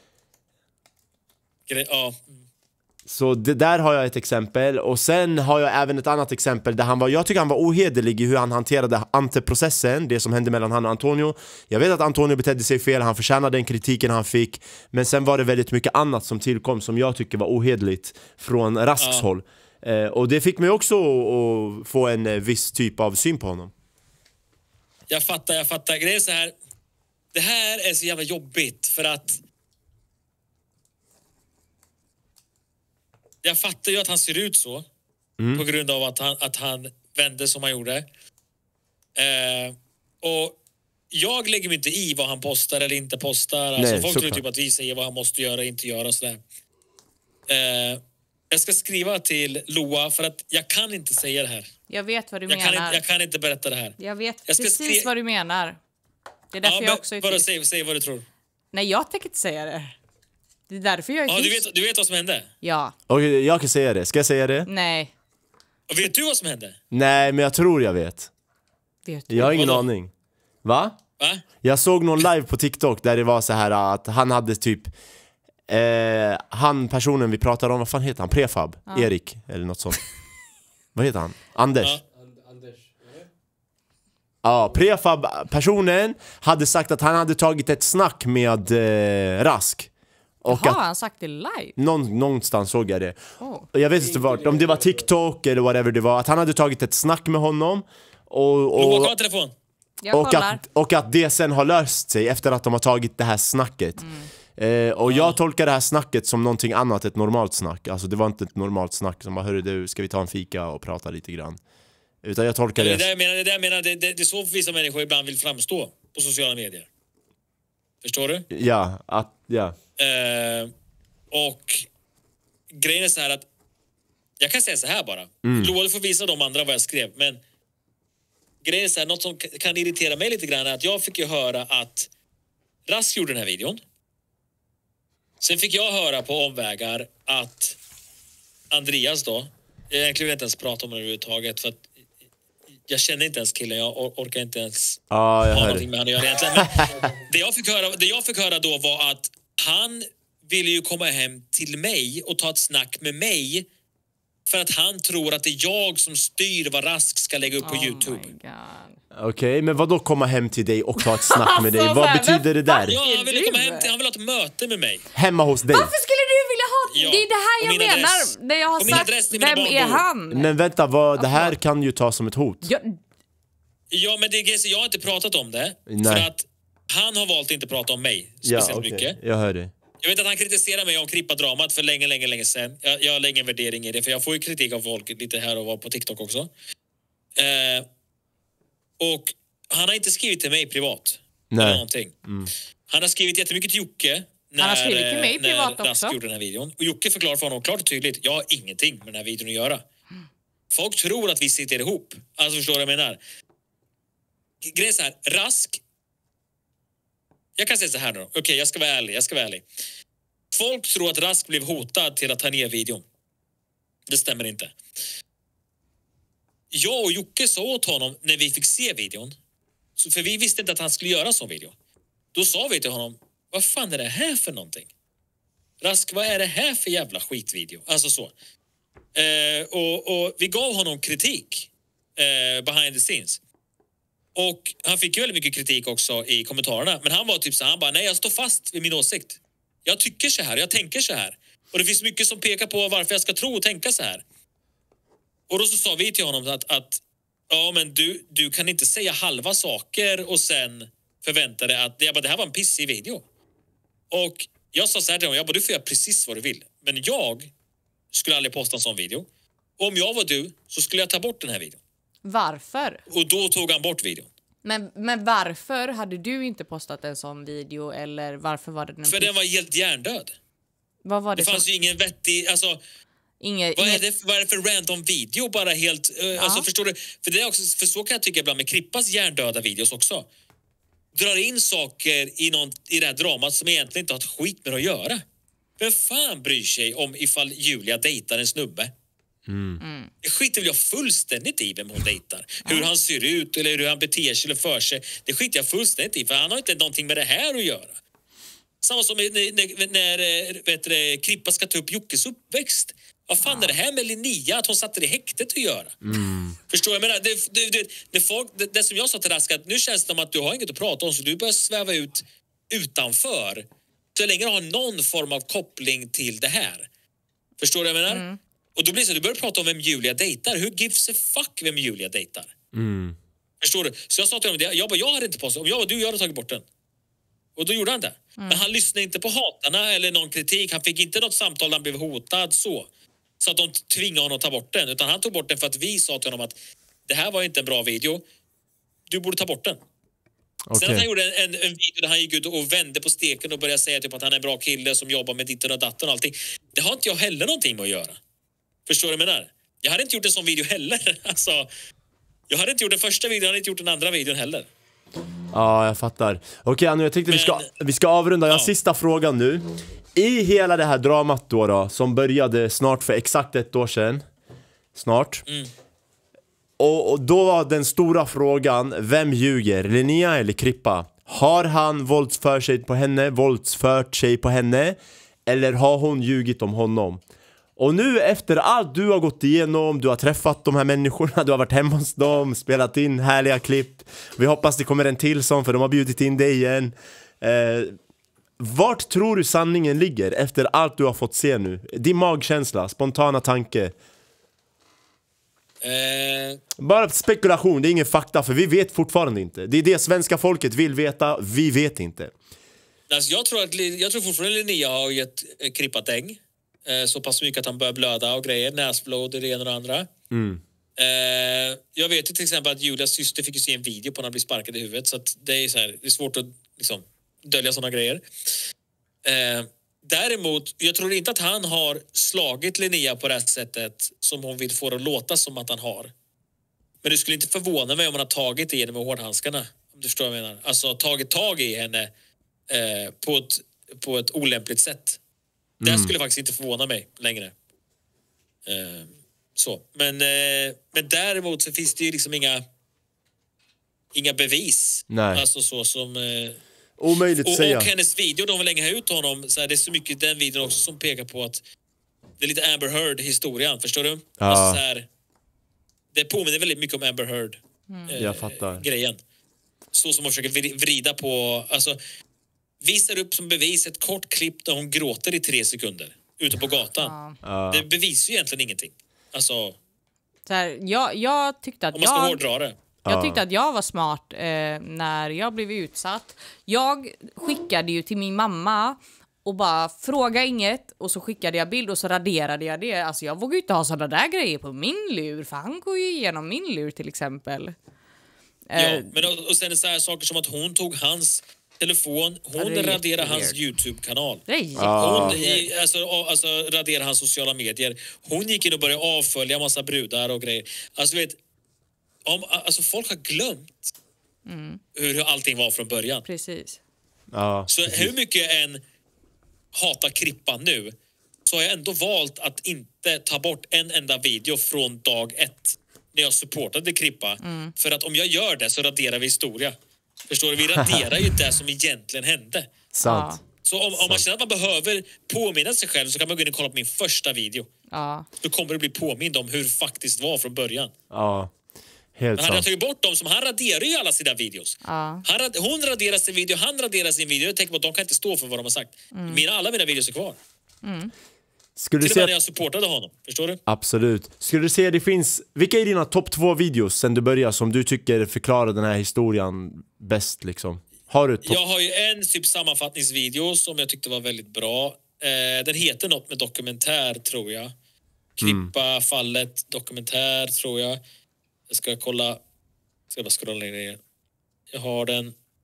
Gre- Ja. Så det där har jag ett exempel. Och sen har jag även ett annat exempel där han var, jag tycker han var ohederlig i hur han hanterade anteprocessen, det som hände mellan han och Antonio. Jag vet att Antonio betedde sig fel, han förtjänade den kritiken han fick. Men sen var det väldigt mycket annat som tillkom som jag tycker var ohederligt från Rasks Ja. håll. eh, Och det fick mig också att få en eh, viss typ av syn på honom. Jag fattar, jag fattar. Grejen är så här. Det här är så jävla jobbigt för att... Jag fattar ju att han ser ut så. Mm. På grund av att han, att han vände som han gjorde. Eh, och jag lägger mig inte i vad han postar eller inte postar. Alltså, Nej, folk tror såklart. typ att vi säger vad han måste göra och inte göra och sådär. Eh, jag ska skriva till Loa för att jag kan inte säga det här. Jag vet vad du Jag menar. kan, inte, jag kan inte berätta det här. Jag vet Jag ska precis skri- vad du menar. Det är därför Ja, jag men också är bara tyst. säg, säg vad du tror. Nej, jag tänker inte säga det. Det är därför jag är Ja, du tyst. vet, du vet vad som hände? Ja. Okej, jag kan säga det. Ska jag säga det? Nej. Och vet du vad som hände? Nej, men jag tror jag vet. Vet du? Jag har ingen Vadå? aning. Va? Va? Jag såg någon live på TikTok där det var så här att han hade typ eh, han personen vi pratade om, vad fan heter han? Prefab? Erik eller något sånt. Vad heter han? Anders. Ja. Anders. Ja, Prefab personen hade sagt att han hade tagit ett snack med eh, Rask. Och Har att han sagt det live? någon, någonstans såg jag det. Oh. Och jag vet inte vart, om det var TikTok eller whatever det var, att han hade tagit ett snack med honom. Och, Och, och, kolla telefon. Jag och, kollar. att, och att det sen har löst sig efter att de har tagit det här snacket. Eh, och jag tolkar det här snacket som någonting annat, ett normalt snack. Alltså det var inte ett normalt snack som bara, hörru du, ska vi ta en fika och prata lite grann. Utan jag tolkar Det det... är där jag menar, det, är där jag menar det, det, det är så vissa människor ibland vill framstå på sociala medier. Förstår du? Ja, att, ja. Eh, och grejen är så här att jag kan säga så här bara. Mm. Loa, du får visa de andra vad jag skrev, men grejen är så här, något som k- kan irritera mig lite grann är att jag fick ju höra att Rask gjorde den här videon. Sen fick jag höra på omvägar att Andreas då, jag egentligen vill inte ens prata om det överhuvudtaget för att jag känner inte ens killen, jag or- orkar inte ens Ja, jag ha hör någonting det. med han att göra egentligen. Men det, jag fick höra, det jag fick höra då var att han ville ju komma hem till mig och ta ett snack med mig för att han tror att det är jag som styr vad Rask ska lägga upp på Oh YouTube. my God. Okej, men vad då komma hem till dig och ta ett snack med dig? Alltså, Vad så här, betyder det där? Ja, han ville du? komma hem till, han ville ha ett möte med mig. Hemma hos dig? Varför skulle du vilja ha... Ja, Det är det här och jag min menar. adress. När jag har Och min sagt, adress till mina vem barn är bor. han? Men vänta, vad, det här kan ju tas som ett hot. Ja, Ja, men det är, jag har inte pratat om det Nej. för att han har valt att inte prata om mig Ja, speciellt okej. mycket. Jag hör det. Jag vet att han kritiserade mig om Krippa-dramat för länge, länge, länge sedan. Jag, jag har länge en värdering i det, för jag får ju kritik av folk lite här och var på TikTok också. Eh, och han har inte skrivit till mig privat. Nej. Eller någonting. Han har skrivit jättemycket till Jocke. När, har skrivit till mig eh, privat när Rask också. gjorde den här videon. Och Jocke förklarar för honom klart och tydligt, jag har ingenting med den här videon att göra. Folk tror att vi sitter ihop. Alltså förstår du vad jag menar? Grejen är så här, Rask. Jag kan säga så här nu. Okej, okay, jag ska vara ärlig, jag ska vara ärlig. Folk tror att Rask blev hotad till att ta ner videon. Det stämmer inte. Jag och Jocke sa åt honom när vi fick se videon. Så för vi visste inte att han skulle göra en sån video. Då sa vi till honom, vad fan är det här för någonting? Rask, vad är det här för jävla skitvideo? Alltså så. Eh, och, och vi gav honom kritik eh, behind the scenes. Och han fick ju väldigt mycket kritik också i kommentarerna. Men han var typ så här, han bara, nej jag står fast vid min åsikt. Jag tycker så här, jag tänker så här. Och det finns mycket som pekar på varför jag ska tro och tänka så här. Och då så sa vi till honom att, att ja men du, du kan inte säga halva saker och sen förvänta dig att jag bara, det här var en pissig video. Och jag sa så här till honom, jag bara, du får göra precis vad du vill. Men jag skulle aldrig posta en sån video. Och om jag var du så skulle jag ta bort den här videon. varför? Och då tog han bort videon. Men, men varför hade du inte postat en sån video? Eller varför var det en För den var helt hjärndöd. Vad var det, Det fanns som... ju ingen vettig, alltså Inge, vad är, inget... det, vad är det för random video bara helt, uh, alltså förstår du? För det är också, för så kan jag tycka ibland med Krippas hjärndöda videos också. Drar in saker i, någon, i det här dramat som egentligen inte har ett skit med att göra. Vem fan bryr sig om ifall Julia dejtar en snubbe? Mm. Det skiter väl jag fullständigt i vem hon dejtar. Hur han ser ut eller hur han beter sig eller för sig. Det skiter jag fullständigt i för han har inte någonting med det här att göra. Samma som när, när, när vet du, Krippa ska ta upp Jockes uppväxt. Vad fan är det här med Linnea att hon satte det i häktet att göra? Mm. Förstår jag? Menar, det, det, det, det, folk, det, det som jag sa till Rask, att nu känns det som att du har inget att prata om så du börjar sväva ut utanför. Så länge du har någon form av koppling till det här. Förstår du vad jag menar? Mm. Och då blir det så att du börjar prata om vem Julia dejtar. Hur gives a fuck vem Julia dejtar? Mm. Förstår du? Så jag sa till honom, jag bara, jag hade inte postat. Om jag var du, jag hade tagit bort den. Och då gjorde han det. Mm. Men han lyssnade inte på hatarna eller någon kritik. Han fick inte något samtal när han blev hotad så. Så att de tvingade honom att ta bort den. Utan han tog bort den för att vi sa till honom att det här var inte en bra video. Du borde ta bort den. Okay. Sen att han gjorde en, en, en video där han gick ut och vände på steken och började säga typ att han är en bra kille som jobbar med ditten och datten och allting. Det har inte jag heller någonting med att göra. Förstår du vad jag menar? Jag hade inte gjort en sån video heller. Alltså, jag hade inte gjort den första videon, jag hade inte gjort den andra videon heller. Ja, jag fattar. Okej, Anu, jag tänkte men, vi, ska, vi ska avrunda. Jag har ja. sista frågan nu. I hela det här dramat då, då som började snart för exakt ett år sedan. Snart. Mm. Och, och då var den stora frågan, vem ljuger? Linnea eller Krippa? Har han våldsfört sig på henne, våldsfört sig på henne? Eller har hon ljugit om honom? Och nu efter allt du har gått igenom, du har träffat de här människorna, du har varit hemma hos dem, spelat in härliga klipp. Vi hoppas det kommer en till sån, för de har bjudit in dig igen. Eh, vart tror du sanningen ligger efter allt du har fått se nu? Din magkänsla, spontana tanke. Eh... Bara spekulation, det är ingen fakta, för vi vet fortfarande inte. Det är det svenska folket vill veta, vi vet inte. Alltså jag tror att jag tror fortfarande Linnea har gett Krippa däng. Eh, så pass mycket att han börjar blöda och grejer, näsblod och det ena och det andra. Mm. Eh, jag vet ju till exempel att Julias syster fick ju se en video på när han blir sparkad i huvudet, så att det är så här, det är svårt att liksom dölja sådana grejer. Eh, däremot, jag tror inte att han har slagit Linnea på det sättet som hon vill få det att låta som att han har. Men det skulle inte förvåna mig om han har tagit igenom med hårdhandskarna, om du förstår vad jag menar. Alltså tagit tag i henne eh, på, ett, på ett olämpligt sätt. Mm. Det skulle faktiskt inte förvåna mig längre. Eh, så. Men, eh, men däremot så finns det ju liksom inga inga bevis. Nej. Alltså så som... Eh, omöjligt och, att säga. och hennes video, de vill lägga ut honom, så här, det är så mycket den videon också som pekar på att det är lite Amber Heard-historien, förstår du? Ja. Alltså så här, det påminner väldigt mycket om Amber Heard. Mm. Eh, Jag fattar. Grejen. Så som hon försöker vrida på... Alltså, visar upp som bevis ett kort klipp där hon gråter i tre sekunder ute på gatan. Ja. Det bevisar ju egentligen ingenting. Alltså... Så här, jag, jag tyckte att om man ska jag... hårdra det. Jag tyckte att jag var smart eh, när jag blev utsatt. Jag skickade ju till min mamma och bara fråga inget, och så skickade jag bild och så raderade jag det. Alltså jag vågar ju inte ha sådana där grejer på min lur, för han går ju igenom min lur till exempel. Eh, Ja, men och, och sen är det så här saker som att hon tog hans telefon, hon det är raderade hans jätteweird. YouTube-kanal. det är jätte- Ja. Hon i, alltså, alltså raderade hans sociala medier. Hon gick in och började avfölja en massa brudar och grejer. Alltså vet, om, alltså folk har glömt Mm. hur allting var från början. Precis. Ja, Så precis. hur mycket jag än hatar Krippa nu, så har jag ändå valt att inte ta bort en enda video från dag ett när jag supportade Krippa. Mm. För att om jag gör det så raderar vi historia. Förstår du? Vi raderar ju det som egentligen hände. Sant. Så om, om man känner att man behöver påminna sig själv, så kan man gå in och kolla på min första video. Ja. Då kommer du bli påmind om hur det faktiskt var från början. Ja, helt Men hade jag sant. tagit bort dem, som han raderar ju alla sina videos. Ja. Han rad, hon raderar sin video, han raderar sin video. Jag tänker på att de kan inte stå för vad de har sagt. Mina, alla mina videos är kvar. Skulle du Till och med när säga... jag supportade honom. Förstår du? Absolut. Skulle du säga det finns... Vilka är dina topp två videos sen du börjar som du tycker förklarar den här historien bäst liksom? Har du topp... Jag har ju en typ sammanfattningsvideo som jag tyckte var väldigt bra. Eh, den heter något med dokumentär, tror jag. Krippa fallet dokumentär, tror jag. Jag ska kolla. Jag ska bara scrolla ner. Jag har den.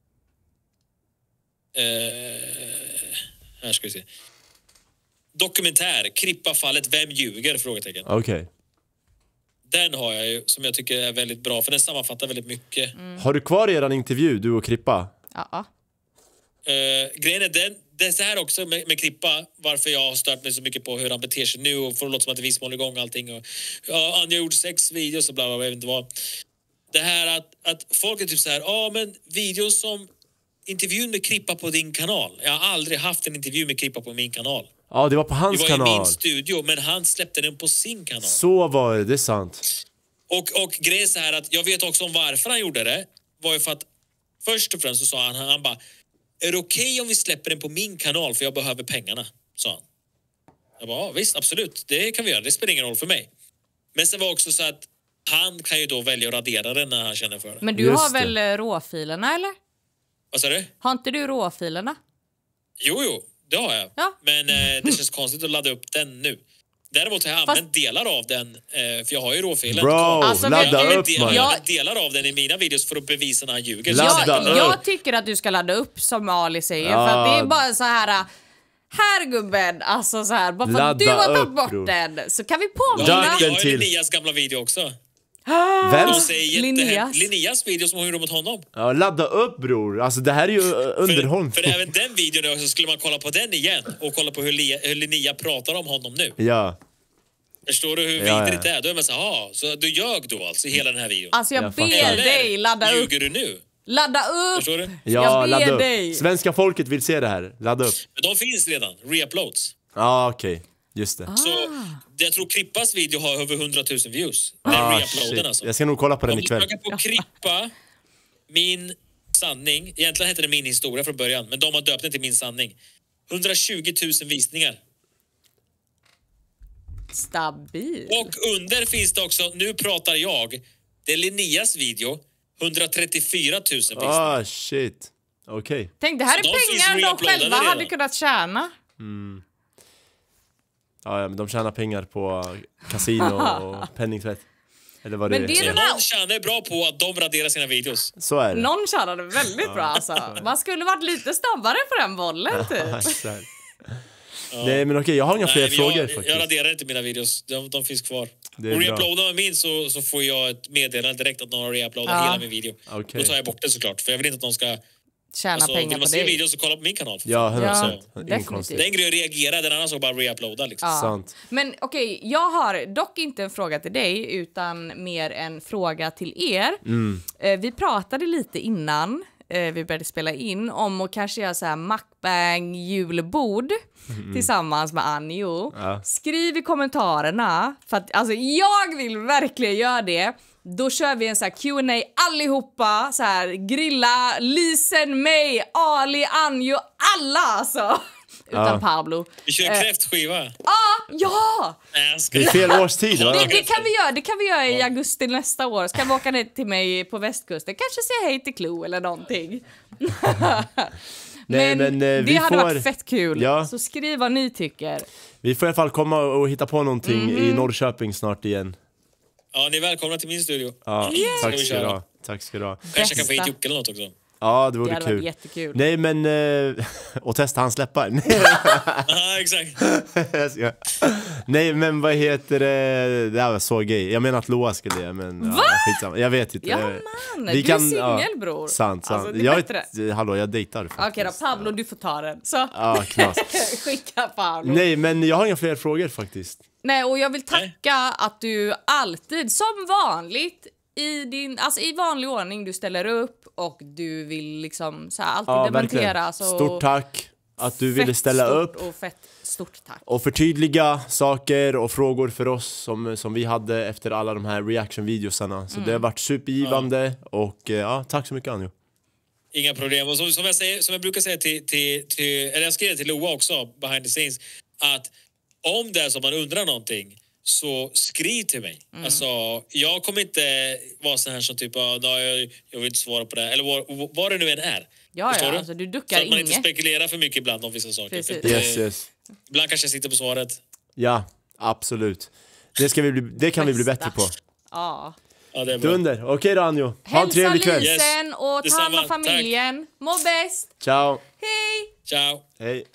Eh, här ska vi se. Dokumentär, Krippa fallet, vem ljuger? Frågetecken. Okej. Den har jag ju, som jag tycker är väldigt bra, för den sammanfattar väldigt mycket. Har du kvar eran intervju, du och Krippa? Ja. Uh, grejen är den, det är så här också med, med Krippa, varför jag har stört mig så mycket på hur han beter sig nu och får det låta som att det visst håller igång allting. Och, ja, Anja gjorde sex videos och bla bla bla, jag vet inte vad. Det här att, att folk är typ så här, ja ah, men videos som intervjun med Krippa på din kanal. Jag har aldrig haft en intervju med Krippa på min kanal. Ja, det var på Det hans var i kanal. min studio, men han släppte den på sin kanal. Så var det, det är sant. Och, och grejen är så här att jag vet också om varför han gjorde det. Var ju för att först och främst så sa han, han bara, är det okej okay om vi släpper den på min kanal för jag behöver pengarna, sa han. Jag bara, ja, visst, absolut, det kan vi göra, det spelar ingen roll för mig. Men sen var också så att han kan ju då välja att radera den när han känner för det. Men du Just har det. väl eh, råfilerna, eller? Vad sa du? Har inte du råfilerna? Jo, jo, det har jag. Ja. Men eh, det känns konstigt att ladda upp den nu. Däremot har jag Fast- använt delar av den, eh, för jag har ju råfilen. Bro, Alltså, ladda vet du, upp Jag man. har jag- använt delar av den i mina videos för att bevisa när han ljuger. Ladda Jag, upp. jag tycker att du ska ladda upp, som Ali säger. Ja. För att det är bara så här... Här gubben, alltså så här, bara för att Ladda du har tagit upp, bort bro. den så kan vi Ja, påminna. Dra jag den har till. ju Elias gamla video också. Vem? De säger Linneas. Linneas. Linneas video som hon gjorde mot honom. Ja, ladda upp bror. Alltså det här är ju uh, underhållning. För, för även den videon också skulle man kolla på den igen och kolla på hur, Lia, hur Linnea pratar om honom nu. Ja. Förstår du hur Ja, vidrigt det ja. är? Då är man så här, så du ljög då alltså i hela den här videon. Alltså jag Jag ber fattar. dig, ladda upp. ljuger du nu? Ladda upp! Förstår du? Ja, Jag ber ladda upp. dig. Svenska folket vill se det här. Ladda upp. Men de finns redan, reuploads. Ja, okej. Just det. Så jag tror Krippas video har över hundratusen views. Den Ah, reuploaden shit. alltså. Jag ska nog kolla på den Om du ikväll. söker på Krippa, min sanning. Egentligen heter det min historia från början, men de har döpt den till min sanning. hundratjugo tusen visningar. Stabil. Och under finns det också, nu pratar jag, det är Linneas video, hundratrettiofyra tusen visningar. Ah, shit. Okej. Tänk, det här är Så de finns pengar de reuploadade själva redan. hade kunnat tjäna. Ja, ja, men de tjänar pengar på kasino och penningtvätt. Eller vad det Men det är. är den här... Någon tjänar bra på att de raderar sina videos. Så är det. Någon tjänade väldigt bra alltså. Man skulle varit lite snabbare på den bollen typ. Exakt. Nej men okej, jag har inga fler Nej, frågor jag, faktiskt. jag raderar inte mina videos, de, de finns kvar. Det är Och bra. reuploadar man min så, så får jag ett meddelande direkt att någon har reuploadat Ja. hela min video. Okej. Då tar jag bort det såklart, för jag vill inte att någon ska... Tjäna Alltså, pengar vill på man se dig. videon så kolla på min kanal. Ja, hundra procent. Ja, Ingen definitivt. konstigt. Det är en grej att reagera, den andra så bara reuploada liksom. Ja. Sant. Men okej, jag har dock inte en fråga till dig utan mer en fråga till er. Mm. Eh, vi pratade lite innan eh, vi började spela in om att kanske göra så här mukbang julbord tillsammans med Anjo. Ja. Skriv i kommentarerna för att alltså jag vill verkligen göra det. Då kör vi en så här Q and A allihopa, så här grilla, Lisen, mig, Ali, Anjo, alla alltså. Utan Ja. Pablo. Vi kör Eh, kräftskiva. Ah, ja! Nej, jag Det ska... är fel årstid va? Det, det kan vi göra, det kan vi göra i augusti nästa år. Så kan vi åka ner till mig på västkusten. Kanske säga hej till Klo eller någonting. Nej, men men, eh, det vi hade får- varit fett kul. Ja. Så skriv vad ni tycker. Vi får i alla fall komma och hitta på någonting Mhm. i Norrköping snart igen. Ja, ni är välkomna till min studio. Ja, Ska tack vi ska köra? du ha. Tack ska du ha. Kanske kan få hit Bästa. Jocke eller något också. Ja, det Det vore hade varit kul. jättekul. Nej men, eh, och testa han släppa. Ja, exakt. Jag ska- Nej men vad heter det? Det här var så gay. Jag menar att Loa skulle det, men ja, skitsamma. Jag vet inte. Ja Jag- man, Vi du kan- är singel ja, bror. Sant, sant. Alltså, det är jag bättre. vet, hallå, jag dejtar faktiskt. Okej då, Pablo du får ta den. Så, Ja, knas. skicka Pablo. Nej men jag har inga fler frågor faktiskt. Nej, och jag vill tacka att du alltid, som vanligt, i, din, alltså i vanlig ordning, du ställer upp och du vill liksom så här, alltid Ja, debattera. verkligen. Så Stort tack att du ville fett ställa stort upp Och fett stort tack. och förtydliga saker och frågor för oss som, som vi hade efter alla de här reaction-videosarna. Så det har varit supergivande och eh, ja, tack så mycket Anjo. Inga problem. Och som, som, jag säger, som jag brukar säga till, till, till... Eller jag skrev till Loa också, behind the scenes. Att om det är så man undrar någonting, så skriv till mig. Mm. Alltså, jag kommer inte vara så här som typ, ja, jag, jag vill inte svara på det. Eller vad, vad det nu än är. Ja, Förstår ja, du? alltså du Så duckar att man inte inget. spekulerar för mycket ibland om vissa saker. Precis. För, Yes, eh, yes. Ibland kanske jag sitter på svaret. Ja, absolut. Det, ska vi bli, det kan vi bli Bästa. bättre på. Ja. Ja, det är bra. Dunder. Okej då Anjo. Ha en Hälsa trevlig kväll. Lisen och ta hand om Detsamma. familjen. Må bäst. Ciao. Hej! Ciao. Hej.